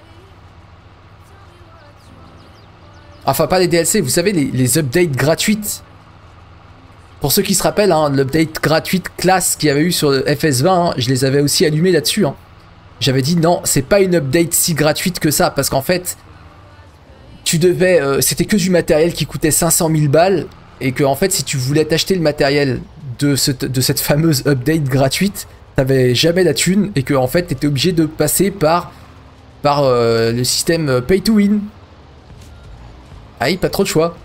Enfin, pas les D L C, vous savez, les, les updates gratuites. Pour ceux qui se rappellent, hein, l'update gratuite classe qu'il y avait eu sur le F S vingt, hein, je les avais aussi allumés là-dessus. Hein. J'avais dit non, c'est pas une update si gratuite que ça, parce qu'en fait, tu devais, euh, c'était que du matériel qui coûtait cinq cent mille balles, et que en fait, si tu voulais t'acheter le matériel de, ce, de cette fameuse update gratuite, t'avais jamais la thune, et que en fait, t'étais obligé de passer par, par euh, le système pay to win. Aïe, pas trop de choix.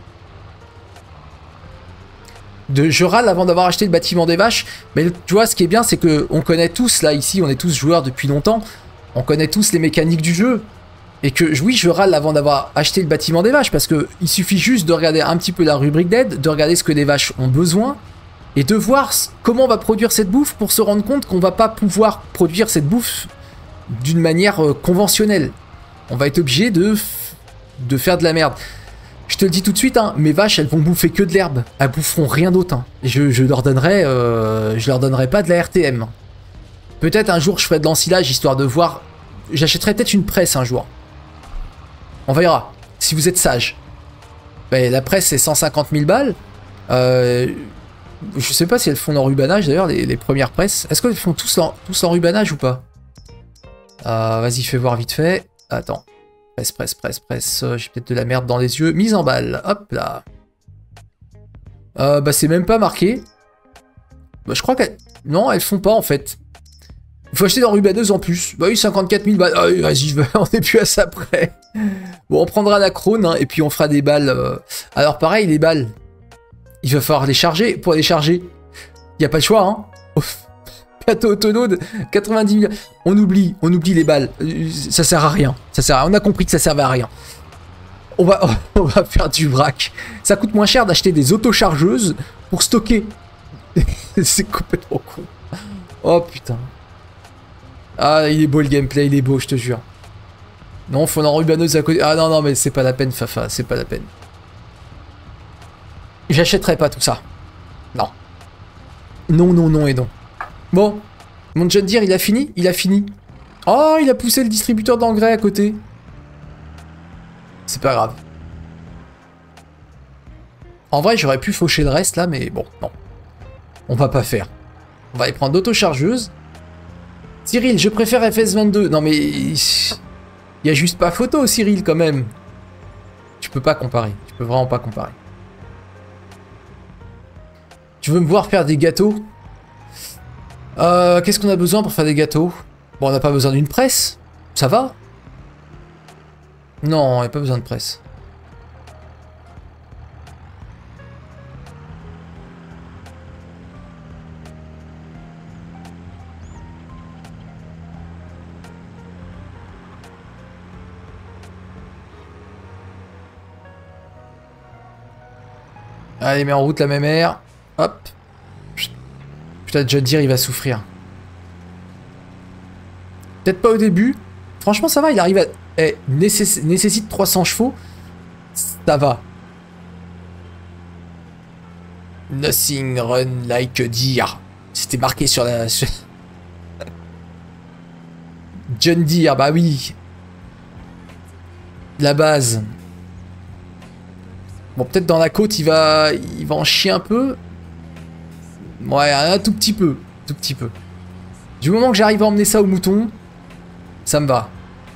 De, je râle avant d'avoir acheté le bâtiment des vaches, mais tu vois, ce qui est bien, c'est que on connaît tous, là, ici, on est tous joueurs depuis longtemps, on connaît tous les mécaniques du jeu, et que, oui, je râle avant d'avoir acheté le bâtiment des vaches, parce que il suffit juste de regarder un petit peu la rubrique d'aide, de regarder ce que les vaches ont besoin, et de voir comment on va produire cette bouffe pour se rendre compte qu'on va pas pouvoir produire cette bouffe d'une manière euh, conventionnelle. On va être obligé de, de faire de la merde. Je te le dis tout de suite, hein, mes vaches, elles vont bouffer que de l'herbe. Elles boufferont rien d'autre. Hein. Je, je leur donnerai, euh, je leur donnerai pas de la R T M. Peut-être un jour, je ferai de l'ensilage, histoire de voir... J'achèterai peut-être une presse un jour. On verra, si vous êtes sage. Ben, la presse, c'est cent cinquante mille balles. Euh, je sais pas si elles font l'enrubanage, d'ailleurs, les, les premières presses. Est-ce qu'elles font tous l'enrubanage ou pas? euh, Vas-y, fais voir vite fait. Attends. Presse, presse, presse, presse. J'ai peut-être de la merde dans les yeux. Mise en balle. Hop là. Euh, bah, c'est même pas marqué. Bah, je crois qu'elles... Non, elles font pas, en fait. Il faut acheter l'enrubaneuse en plus. Bah oui, cinquante-quatre mille balles. Ah oui, vas-y, on n'est plus à ça près. Bon, on prendra la crône, hein, et puis on fera des balles. Euh... Alors, pareil, les balles. Il va falloir les charger. Pour les charger, il n'y a pas le choix, hein. Plateau autonome, quatre-vingt-dix mille. On oublie, on oublie les balles. Ça sert à rien. Ça sert à... On a compris que ça servait à rien. On va, on va faire du vrac. Ça coûte moins cher d'acheter des autochargeuses pour stocker. C'est complètement con. Oh putain. Ah, il est beau le gameplay, il est beau, je te jure. Non, faut l'enrubaneuse à côté. Ah non, non, mais c'est pas la peine, Fafa, c'est pas la peine. J'achèterai pas tout ça. Non. Non, non, non et non. Bon, mon John Deere, il a fini? Il a fini. Oh, il a poussé le distributeur d'engrais à côté. C'est pas grave. En vrai, j'aurais pu faucher le reste là, mais bon, non. On va pas faire. On va aller prendre d'autochargeuse. Cyril, je préfère F S vingt-deux. Non mais... Il y a juste pas photo, Cyril, quand même. Tu peux pas comparer. Tu peux vraiment pas comparer. Tu veux me voir faire des gâteaux? Euh, qu'est-ce qu'on a besoin pour faire des gâteaux? Bon, on n'a pas besoin d'une presse. Ça va? Non, il n'y a pas besoin de presse. Allez, mets en route la même air. Hop. Putain, John Deere, il va souffrir. Peut-être pas au début. Franchement, ça va, il arrive à... Eh, nécess... nécessite trois cents chevaux. Ça va. Nothing run like a deer. C'était marqué sur la... John Deere, bah oui. La base. Bon, peut-être dans la côte, il va... il va en chier un peu. Ouais, un tout petit peu. Tout petit peu. Du moment que j'arrive à emmener ça au mouton, ça me va.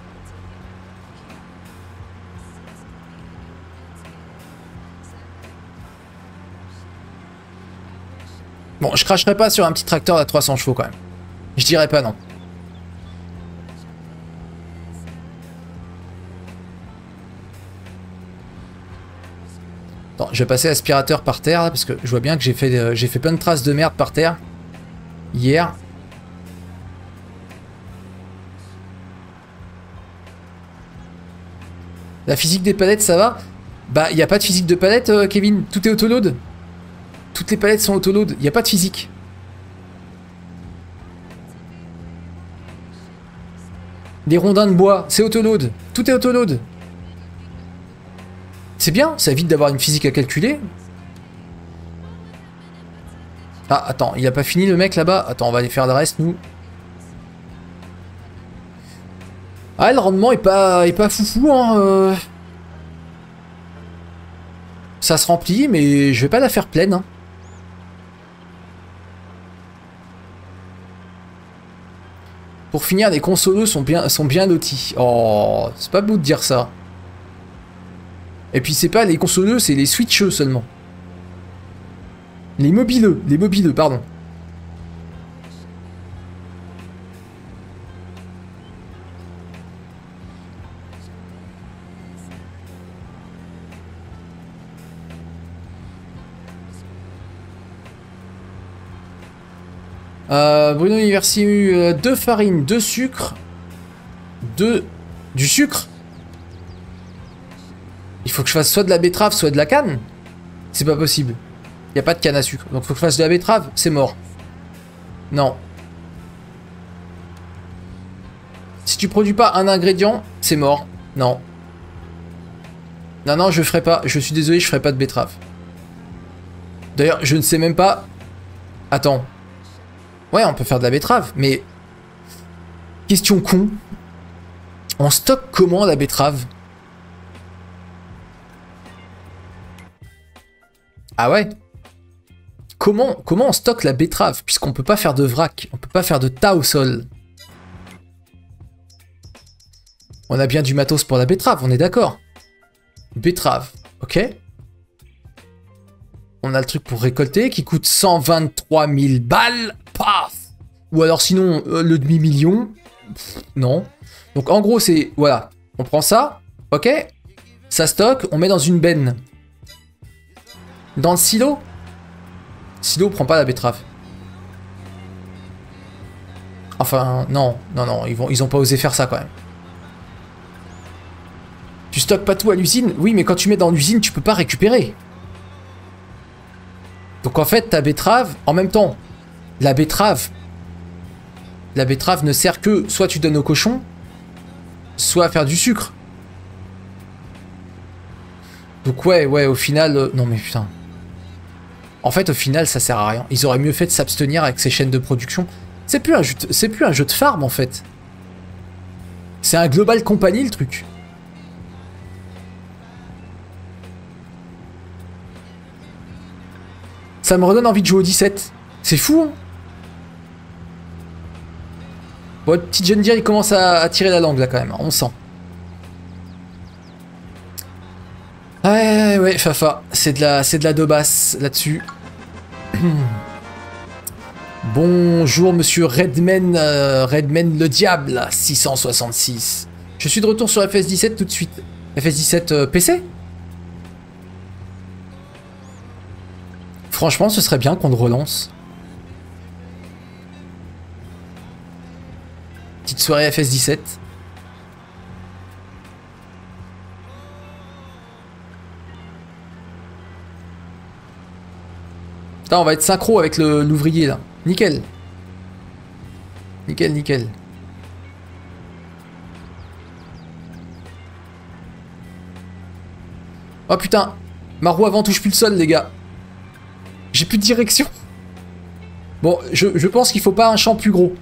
Bon, je cracherai pas sur un petit tracteur à trois cents chevaux quand même. Je dirais pas non. Attends, je vais passer l'aspirateur par terre là, parce que je vois bien que j'ai fait, euh, j'ai fait plein de traces de merde par terre hier. La physique des palettes, ça va? Bah, il n'y a pas de physique de palette, euh, Kevin. Tout est autoload. Toutes les palettes sont autoload. Il n'y a pas de physique. Les rondins de bois, c'est autoload. Tout est autoload. C'est bien, ça évite d'avoir une physique à calculer. Ah, attends, il a pas fini le mec là-bas. Attends, on va aller faire le reste, nous. Ah, le rendement est pas, est pas foufou, hein. Euh... Ça se remplit, mais je vais pas la faire pleine, hein. Pour finir, les consoleux sont bien, sont bien lotis. Oh, c'est pas beau de dire ça. Et puis c'est pas les consoleux, c'est les switcheux seulement. Les mobileux, les mobileux, pardon. Euh, Bruno Universi, euh, deux farines, deux sucres, deux... du sucre. Il faut que je fasse soit de la betterave, soit de la canne. C'est pas possible. Il n'y a pas de canne à sucre. Donc il faut que je fasse de la betterave, c'est mort. Non. Si tu produis pas un ingrédient, c'est mort. Non. Non, non, je ferai pas. Je suis désolé, je ferai pas de betterave. D'ailleurs, je ne sais même pas... Attends. Ouais, on peut faire de la betterave, mais... Question con. On stocke comment la betterave? Ah ouais? Comment, comment on stocke la betterave? Puisqu'on peut pas faire de vrac. On peut pas faire de tas au sol. On a bien du matos pour la betterave, on est d'accord. Betterave, ok. On a le truc pour récolter qui coûte cent vingt-trois mille balles. Paf! Ou alors sinon, euh, le demi-million. Non. Donc en gros, c'est... Voilà. On prend ça, ok. Ça stocke, on met dans une benne. Dans le silo. Silo prend pas la betterave. Enfin, non. Non, non, ils, vont, ils ont pas osé faire ça quand même. Tu stockes pas tout à l'usine? Oui, mais quand tu mets dans l'usine, tu peux pas récupérer. Donc en fait, ta betterave, en même temps, la betterave, la betterave ne sert que soit tu donnes aux cochons, soit à faire du sucre. Donc ouais, ouais, au final, euh, non mais putain. En fait, au final, ça sert à rien. Ils auraient mieux fait de s'abstenir avec ces chaînes de production. C'est plus un jeu, c'est plus un jeu de farm en fait. C'est un global company le truc. Ça me redonne envie de jouer au dix-sept. C'est fou, hein. Bon, le petit John Deere, il commence à, à tirer la langue, là, quand même. On sent. Ouais, ouais, Fafa. C'est de la, c'est de la daubasse, là-dessus. Bonjour, monsieur Redman, euh, Redman le diable, six cent soixante-six. Je suis de retour sur F S dix-sept tout de suite. F S dix-sept euh, P C? Franchement, ce serait bien qu'on le relance. Petite soirée F S dix-sept. Putain, on va être synchro avec l'ouvrier là. Nickel. Nickel, nickel. Oh putain. Ma roue avant touche plus le sol, les gars. J'ai plus de direction. Bon, je, je pense qu'il faut pas un champ plus gros.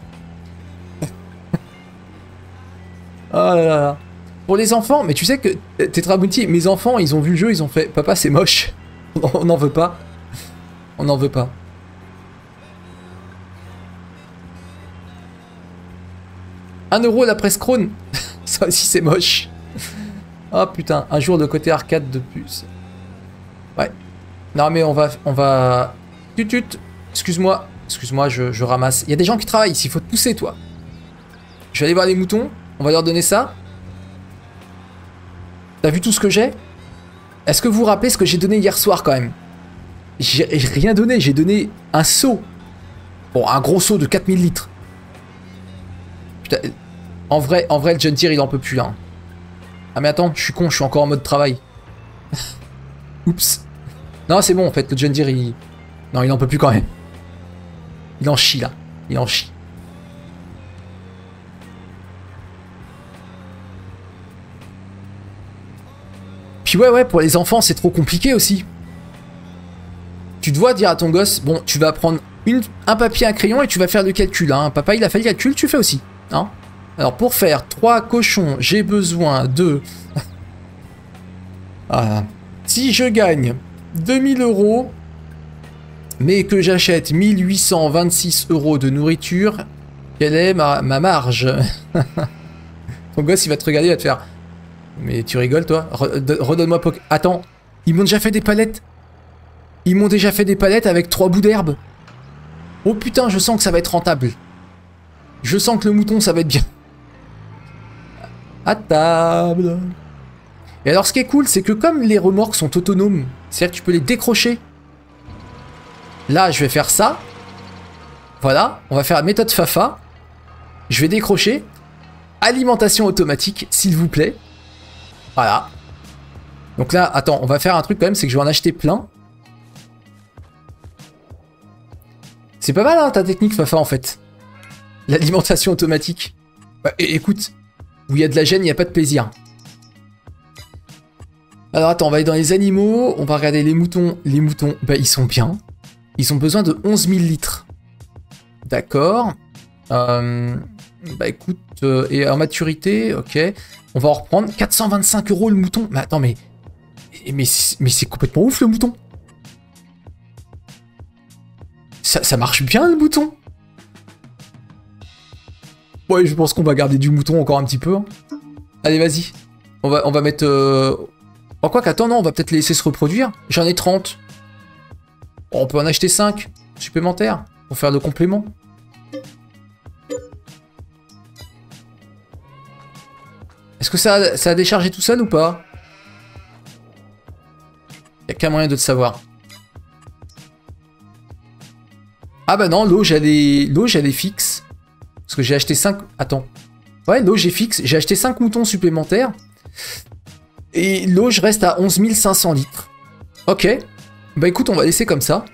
Oh là là là. Pour les enfants, mais tu sais que Tetrabunti, mes enfants, ils ont vu le jeu, ils ont fait papa, c'est moche. On n'en veut pas. On n'en veut pas. Un euro la presse Krone. Ça aussi, c'est moche. Oh putain, un jour de côté arcade de plus. Ouais. Non mais on va... On va... Tut tut. Excuse-moi. Excuse-moi, je, je ramasse. Il y a des gens qui travaillent ici, il faut te pousser, toi. Je vais aller voir les moutons. On va leur donner ça. T'as vu tout ce que j'ai? Est-ce que vous vous rappelez ce que j'ai donné hier soir, quand même? J'ai rien donné, j'ai donné un seau. Bon, un gros seau de quatre mille litres. Putain, en vrai, en vrai, le John Deere, il en peut plus, hein. Ah mais attends, je suis con, je suis encore en mode travail. Oups. Non, c'est bon, en fait, le John Deere, il... Non, il en peut plus quand même. Il en chie, là. Il en chie. Puis ouais, ouais, pour les enfants, c'est trop compliqué aussi. Tu dois dire à ton gosse, bon, tu vas prendre une, un papier, un crayon et tu vas faire le calcul. Hein. Papa, il a fait le calcul, tu fais aussi. Hein. Alors, pour faire trois cochons, j'ai besoin de... ah. Si je gagne deux mille euros, mais que j'achète mille huit cent vingt-six euros de nourriture, quelle est ma, ma marge? Ton gosse, il va te regarder, il va te faire... Mais tu rigoles, toi? Redonne-moi... Attends, ils m'ont déjà fait des palettes. Ils m'ont déjà fait des palettes avec trois bouts d'herbe. Oh putain, je sens que ça va être rentable. Je sens que le mouton, ça va être bien. À table. Et alors, ce qui est cool, c'est que comme les remorques sont autonomes, c'est-à-dire que tu peux les décrocher. Là, je vais faire ça. Voilà, on va faire la méthode Fafa. Je vais décrocher. Alimentation automatique, s'il vous plaît. Voilà. Donc là, attends, on va faire un truc quand même, c'est que je vais en acheter plein. C'est pas mal, hein, ta technique, Fafa, en fait. L'alimentation automatique. Bah, écoute, où il y a de la gêne, il n'y a pas de plaisir. Alors attends, on va aller dans les animaux. On va regarder les moutons. Les moutons, bah ils sont bien. Ils ont besoin de onze mille litres. D'accord. Euh, bah écoute, euh, et en maturité, ok. On va en reprendre. quatre cent vingt-cinq euros le mouton. Mais attends, mais... Mais, mais c'est complètement ouf le mouton. Ça, ça marche bien le mouton. Ouais, je pense qu'on va garder du mouton encore un petit peu. Hein. Allez, vas-y. On va, on va mettre... Euh... Oh, quoi qu'attends, non, on va peut-être les laisser se reproduire. J'en ai trente. Oh, on peut en acheter cinq supplémentaires pour faire le complément. Est-ce que ça a, ça a déchargé tout seul ou pas? Il n'y a qu'un moyen de le savoir. Ah bah non, l'eau, j'allais l'eau, j'allais fixe. Parce que j'ai acheté cinq... Attends. Ouais, l'eau, j'ai fixe. J'ai acheté cinq moutons supplémentaires. Et l'eau, je reste à onze mille cinq cents litres. Ok. Bah écoute, on va laisser comme ça.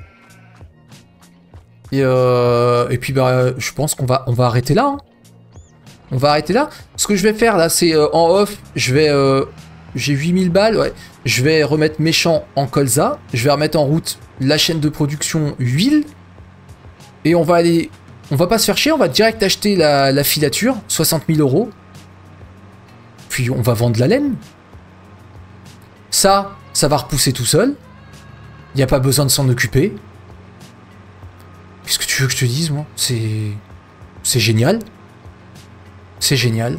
Et, euh... Et puis bah, je pense qu'on va, on va arrêter là. Hein. On va arrêter là. Ce que je vais faire là, c'est euh, en off, je vais... Euh... J'ai huit mille balles, ouais. Je vais remettre mes champs en colza. Je vais remettre en route la chaîne de production huile. Et on va aller... On va pas se faire chier, on va direct acheter la, la filature, soixante mille euros. Puis on va vendre la laine. Ça, ça va repousser tout seul. Il n'y a pas besoin de s'en occuper. Qu'est-ce que tu veux que je te dise, moi? C'est... C'est génial. C'est génial.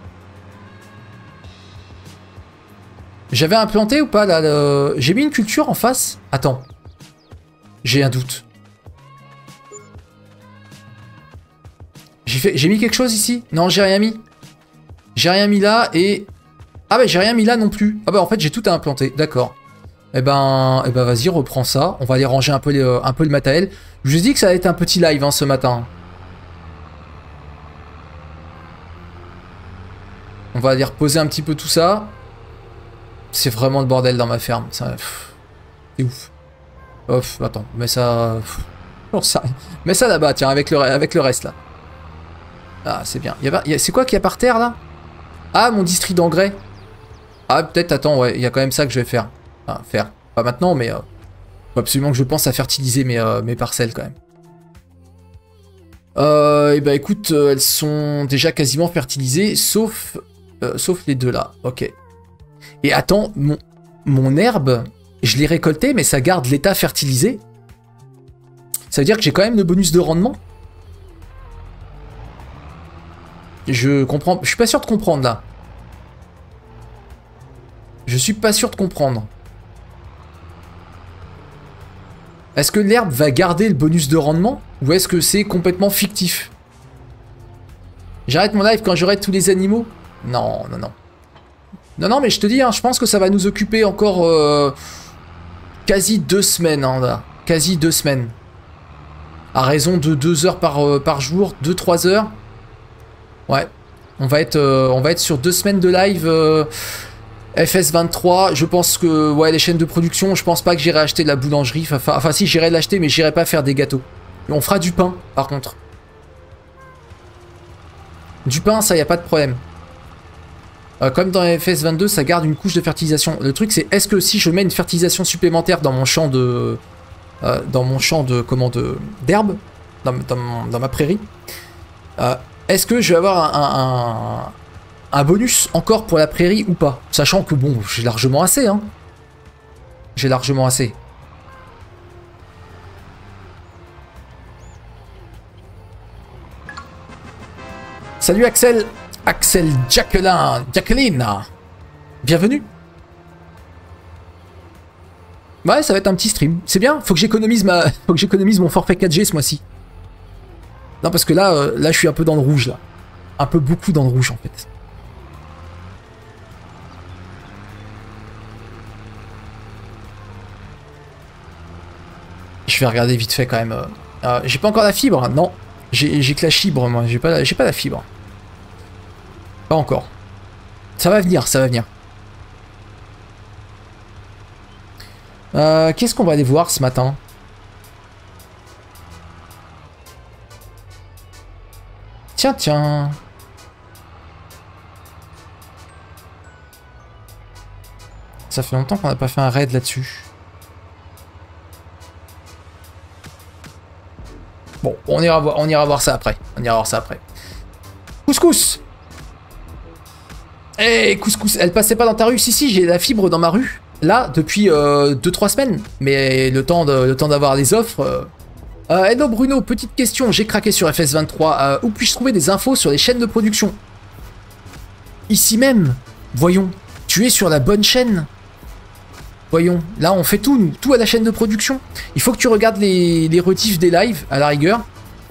J'avais implanté ou pas, là le... J'ai mis une culture en face? Attends. J'ai un doute. J'ai fait... j'ai mis quelque chose ici? Non, j'ai rien mis. J'ai rien mis là et... Ah bah j'ai rien mis là non plus. Ah bah en fait j'ai tout à implanter, d'accord. Eh ben, eh ben vas-y, reprends ça. On va aller ranger un peu, les, un peu le matériel. Je vous dis que ça va être un petit live hein, ce matin. On va aller reposer un petit peu tout ça. C'est vraiment le bordel dans ma ferme. C'est ouf. Ouf, attends, mets ça... ça... Mets ça là-bas, tiens, avec le, avec le reste là. Ah, c'est bien. A... C'est quoi qu'il y a par terre là? Ah, mon district d'engrais. Ah, peut-être, attends, ouais, il y a quand même ça que je vais faire. Enfin, faire. Pas maintenant, mais... Euh, faut absolument que je pense à fertiliser mes, euh, mes parcelles quand même. Euh, et bah écoute, euh, elles sont déjà quasiment fertilisées, sauf... Euh, sauf les deux là, ok. Et attends, mon, mon herbe, je l'ai récoltée, mais ça garde l'état fertilisé. Ça veut dire que j'ai quand même le bonus de rendement. Je comprends, je suis pas sûr de comprendre là. Je suis pas sûr de comprendre. Est-ce que l'herbe va garder le bonus de rendement ou est-ce que c'est complètement fictif? J'arrête mon live quand j'aurai tous les animaux? Non, non, non. Non, non, mais je te dis, hein, je pense que ça va nous occuper encore euh, quasi deux semaines, hein, là. Quasi deux semaines. À raison de deux heures par, euh, par jour, deux trois heures. Ouais. On va être, euh, on va être sur deux semaines de live euh, F S vingt-trois. Je pense que, ouais, les chaînes de production, je pense pas que j'irai acheter de la boulangerie. Enfin, enfin si, j'irai l'acheter, mais j'irai pas faire des gâteaux. On fera du pain, par contre. Du pain, ça, y a pas de problème. Euh, comme dans F S vingt-deux, ça garde une couche de fertilisation. Le truc, c'est est-ce que si je mets une fertilisation supplémentaire dans mon champ de... Euh, dans mon champ de... comment de... d'herbe, dans, dans, dans ma prairie, euh, est-ce que je vais avoir un, un, un bonus encore pour la prairie ou pas? Sachant que, bon, j'ai largement assez, hein. J'ai largement assez. Salut Axel. Axel Jacqueline, Jacqueline, bienvenue. Ouais, ça va être un petit stream. C'est bien. Faut que j'économise ma, faut que j'économise mon forfait quatre G ce mois-ci. Non, parce que là, euh, là, je suis un peu dans le rouge là, un peu beaucoup dans le rouge en fait. Je vais regarder vite fait quand même. Euh, euh, j'ai pas encore la fibre, non. J'ai que la fibre, moi. J'ai pas, j'ai pas la fibre. Pas encore. Ça va venir, ça va venir. Euh, Qu'est-ce qu'on va aller voir ce matin? Tiens, tiens. ça fait longtemps qu'on n'a pas fait un raid là-dessus. Bon, on ira voir, on ira voir ça après. On ira voir ça après. Couscous. Eh, hey, couscous, elle passait pas dans ta rue? Si, si, j'ai la fibre dans ma rue. Là, depuis euh, deux trois semaines. Mais le temps de, le temps d'avoir les offres... Euh... Euh, hello Bruno, petite question. J'ai craqué sur F S vingt-trois. Euh, où puis-je trouver des infos sur les chaînes de production? Ici même. Voyons. Tu es sur la bonne chaîne. Voyons. Là, on fait tout, nous. Tout à la chaîne de production. Il faut que tu regardes les, les rediffs des lives, à la rigueur.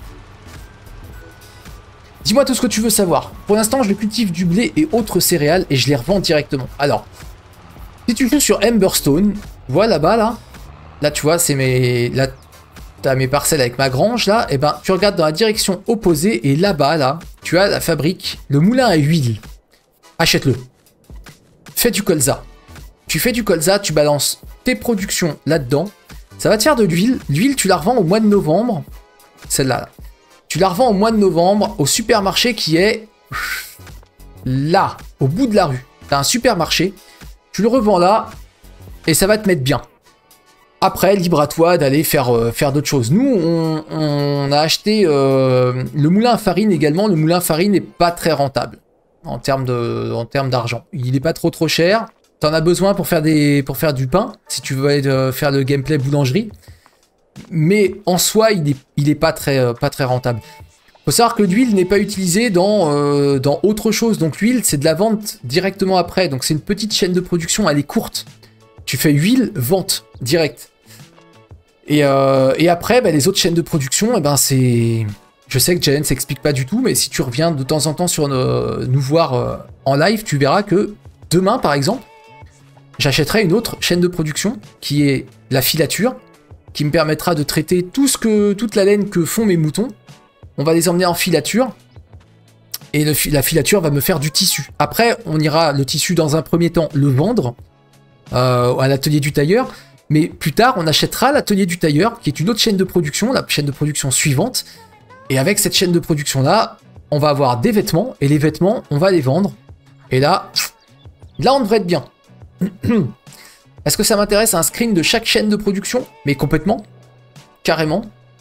Dis-moi tout ce que tu veux savoir. Pour l'instant, je cultive du blé et autres céréales et je les revends directement. Alors, si tu joues sur Emberstone, vois là-bas, là. Là, tu vois, c'est mes... Là, t'as mes parcelles avec ma grange, là. Et ben, tu regardes dans la direction opposée et là-bas, là, tu as la fabrique, le moulin à huile. Achète-le. Fais du colza. Tu fais du colza, tu balances tes productions là-dedans. Ça va te faire de l'huile. L'huile, tu la revends au mois de novembre. Celle-là, là. Tu la revends au mois de novembre au supermarché qui est là, au bout de la rue. Tu as un supermarché, tu le revends là et ça va te mettre bien. Après, libre à toi d'aller faire, euh, faire d'autres choses. Nous, on, on a acheté euh, le moulin à farine également. Le moulin à farine n'est pas très rentable en termes de, en termes d'argent. Il n'est pas trop trop cher. Tu en as besoin pour faire, des, pour faire du pain, si tu veux aller, euh, faire le gameplay boulangerie. Mais en soi, il n'est il est pas, très, euh, pas très rentable. Il faut savoir que l'huile n'est pas utilisée dans, euh, dans autre chose. Donc l'huile, c'est de la vente directement après. Donc c'est une petite chaîne de production, elle est courte. Tu fais huile, vente, direct. Et, euh, et après, bah, les autres chaînes de production, eh ben, c'est... Je sais que Jalen s'explique pas du tout, mais si tu reviens de temps en temps sur nos, nous voir euh, en live, tu verras que demain, par exemple, j'achèterai une autre chaîne de production qui est la filature, qui me permettra de traiter tout ce que, toute la laine que font mes moutons. On va les emmener en filature. Et le, la filature va me faire du tissu. Après, on ira le tissu dans un premier temps le vendre euh, à l'atelier du tailleur. Mais plus tard, on achètera l'atelier du tailleur, qui est une autre chaîne de production, la chaîne de production suivante. Et avec cette chaîne de production-là, on va avoir des vêtements. Et les vêtements, on va les vendre. Et là, là on devrait être bien. Est-ce que ça m'intéresse un screen de chaque chaîne de production? Mais complètement. Carrément.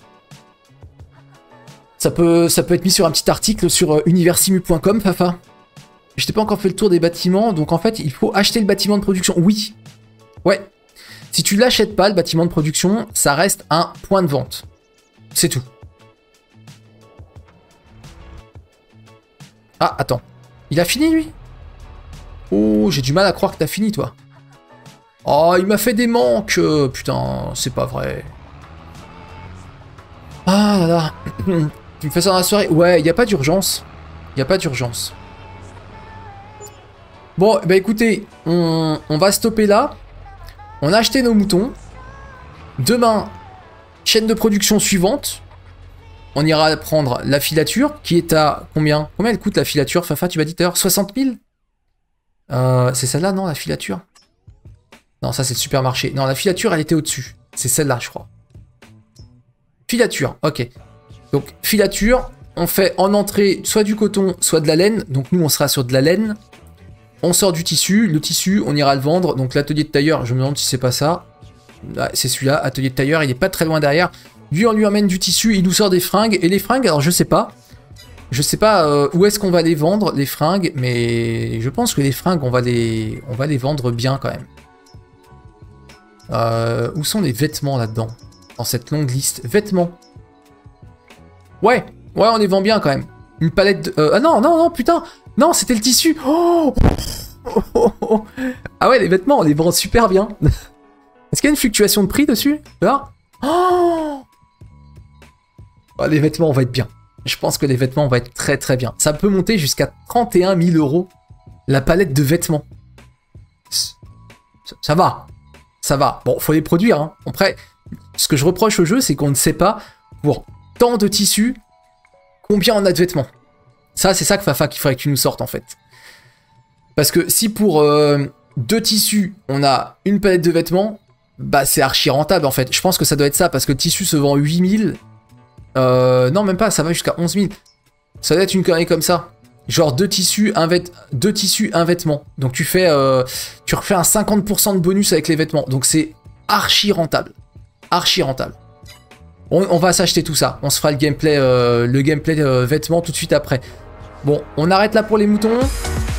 Ça peut, ça peut être mis sur un petit article sur universimu point com, Fafa. Je t'ai pas encore fait le tour des bâtiments, donc en fait, il faut acheter le bâtiment de production. Oui. Ouais. Si tu l'achètes pas, le bâtiment de production, ça reste un point de vente. C'est tout. Ah, attends. Il a fini, lui? Oh, j'ai du mal à croire que t'as fini, toi. Oh, il m'a fait des manques. Putain, c'est pas vrai. Ah là là. Tu me fais ça dans la soirée? Ouais, il n'y a pas d'urgence. Il n'y a pas d'urgence. Bon, bah écoutez, on, on va stopper là. On a acheté nos moutons. Demain, chaîne de production suivante. On ira prendre la filature, qui est à combien? Combien elle coûte la filature, Fafa? Tu m'as dit tout à l'heure soixante mille euh, C'est celle-là, non, la filature? Non, ça c'est le supermarché. Non, la filature, elle était au-dessus. C'est celle-là, je crois. Filature, ok. Donc, filature, on fait en entrée soit du coton, soit de la laine. Donc, nous, on sera sur de la laine. On sort du tissu. Le tissu, on ira le vendre. Donc, l'atelier de tailleur, je me demande si c'est pas ça. Ah, c'est celui-là, atelier de tailleur. Il est pas très loin derrière. Lui, on lui emmène du tissu. Il nous sort des fringues. Et les fringues, alors, je sais pas. Je sais pas euh, où est-ce qu'on va les vendre, les fringues. Mais je pense que les fringues, on va les, on va les vendre bien quand même. Euh, où sont les vêtements là-dedans? Dans cette longue liste. Vêtements. Ouais, ouais, on les vend bien quand même. Une palette de... Euh, ah non, non, non, putain. Non, c'était le tissu. Oh, oh, oh, oh. Ah ouais, les vêtements, on les vend super bien. Est-ce qu'il y a une fluctuation de prix dessus? Là oh, oh, les vêtements, on va être bien. Je pense que les vêtements, on va être très très bien. Ça peut monter jusqu'à trente et un mille euros. La palette de vêtements. Ça, ça va. Ça va. Bon, faut les produire. Hein. Après, ce que je reproche au jeu, c'est qu'on ne sait pas, pour tant de tissus, combien on a de vêtements. Ça, c'est ça que Fafa qu'il faudrait que tu nous sortes, en fait. Parce que si pour euh, deux tissus, on a une palette de vêtements, bah c'est archi rentable, en fait. Je pense que ça doit être ça, parce que le tissu se vend huit mille. Euh, non, même pas, ça va jusqu'à onze mille. Ça doit être une connerie comme ça. Genre deux tissus, un, vêt... deux tissus, un vêtement. Donc tu fais, euh... tu refais un cinquante pour cent de bonus avec les vêtements. Donc c'est archi rentable. Archi rentable. On, on va s'acheter tout ça. On se fera le gameplay, euh... le gameplay euh, vêtements tout de suite après. Bon, on arrête là pour les moutons.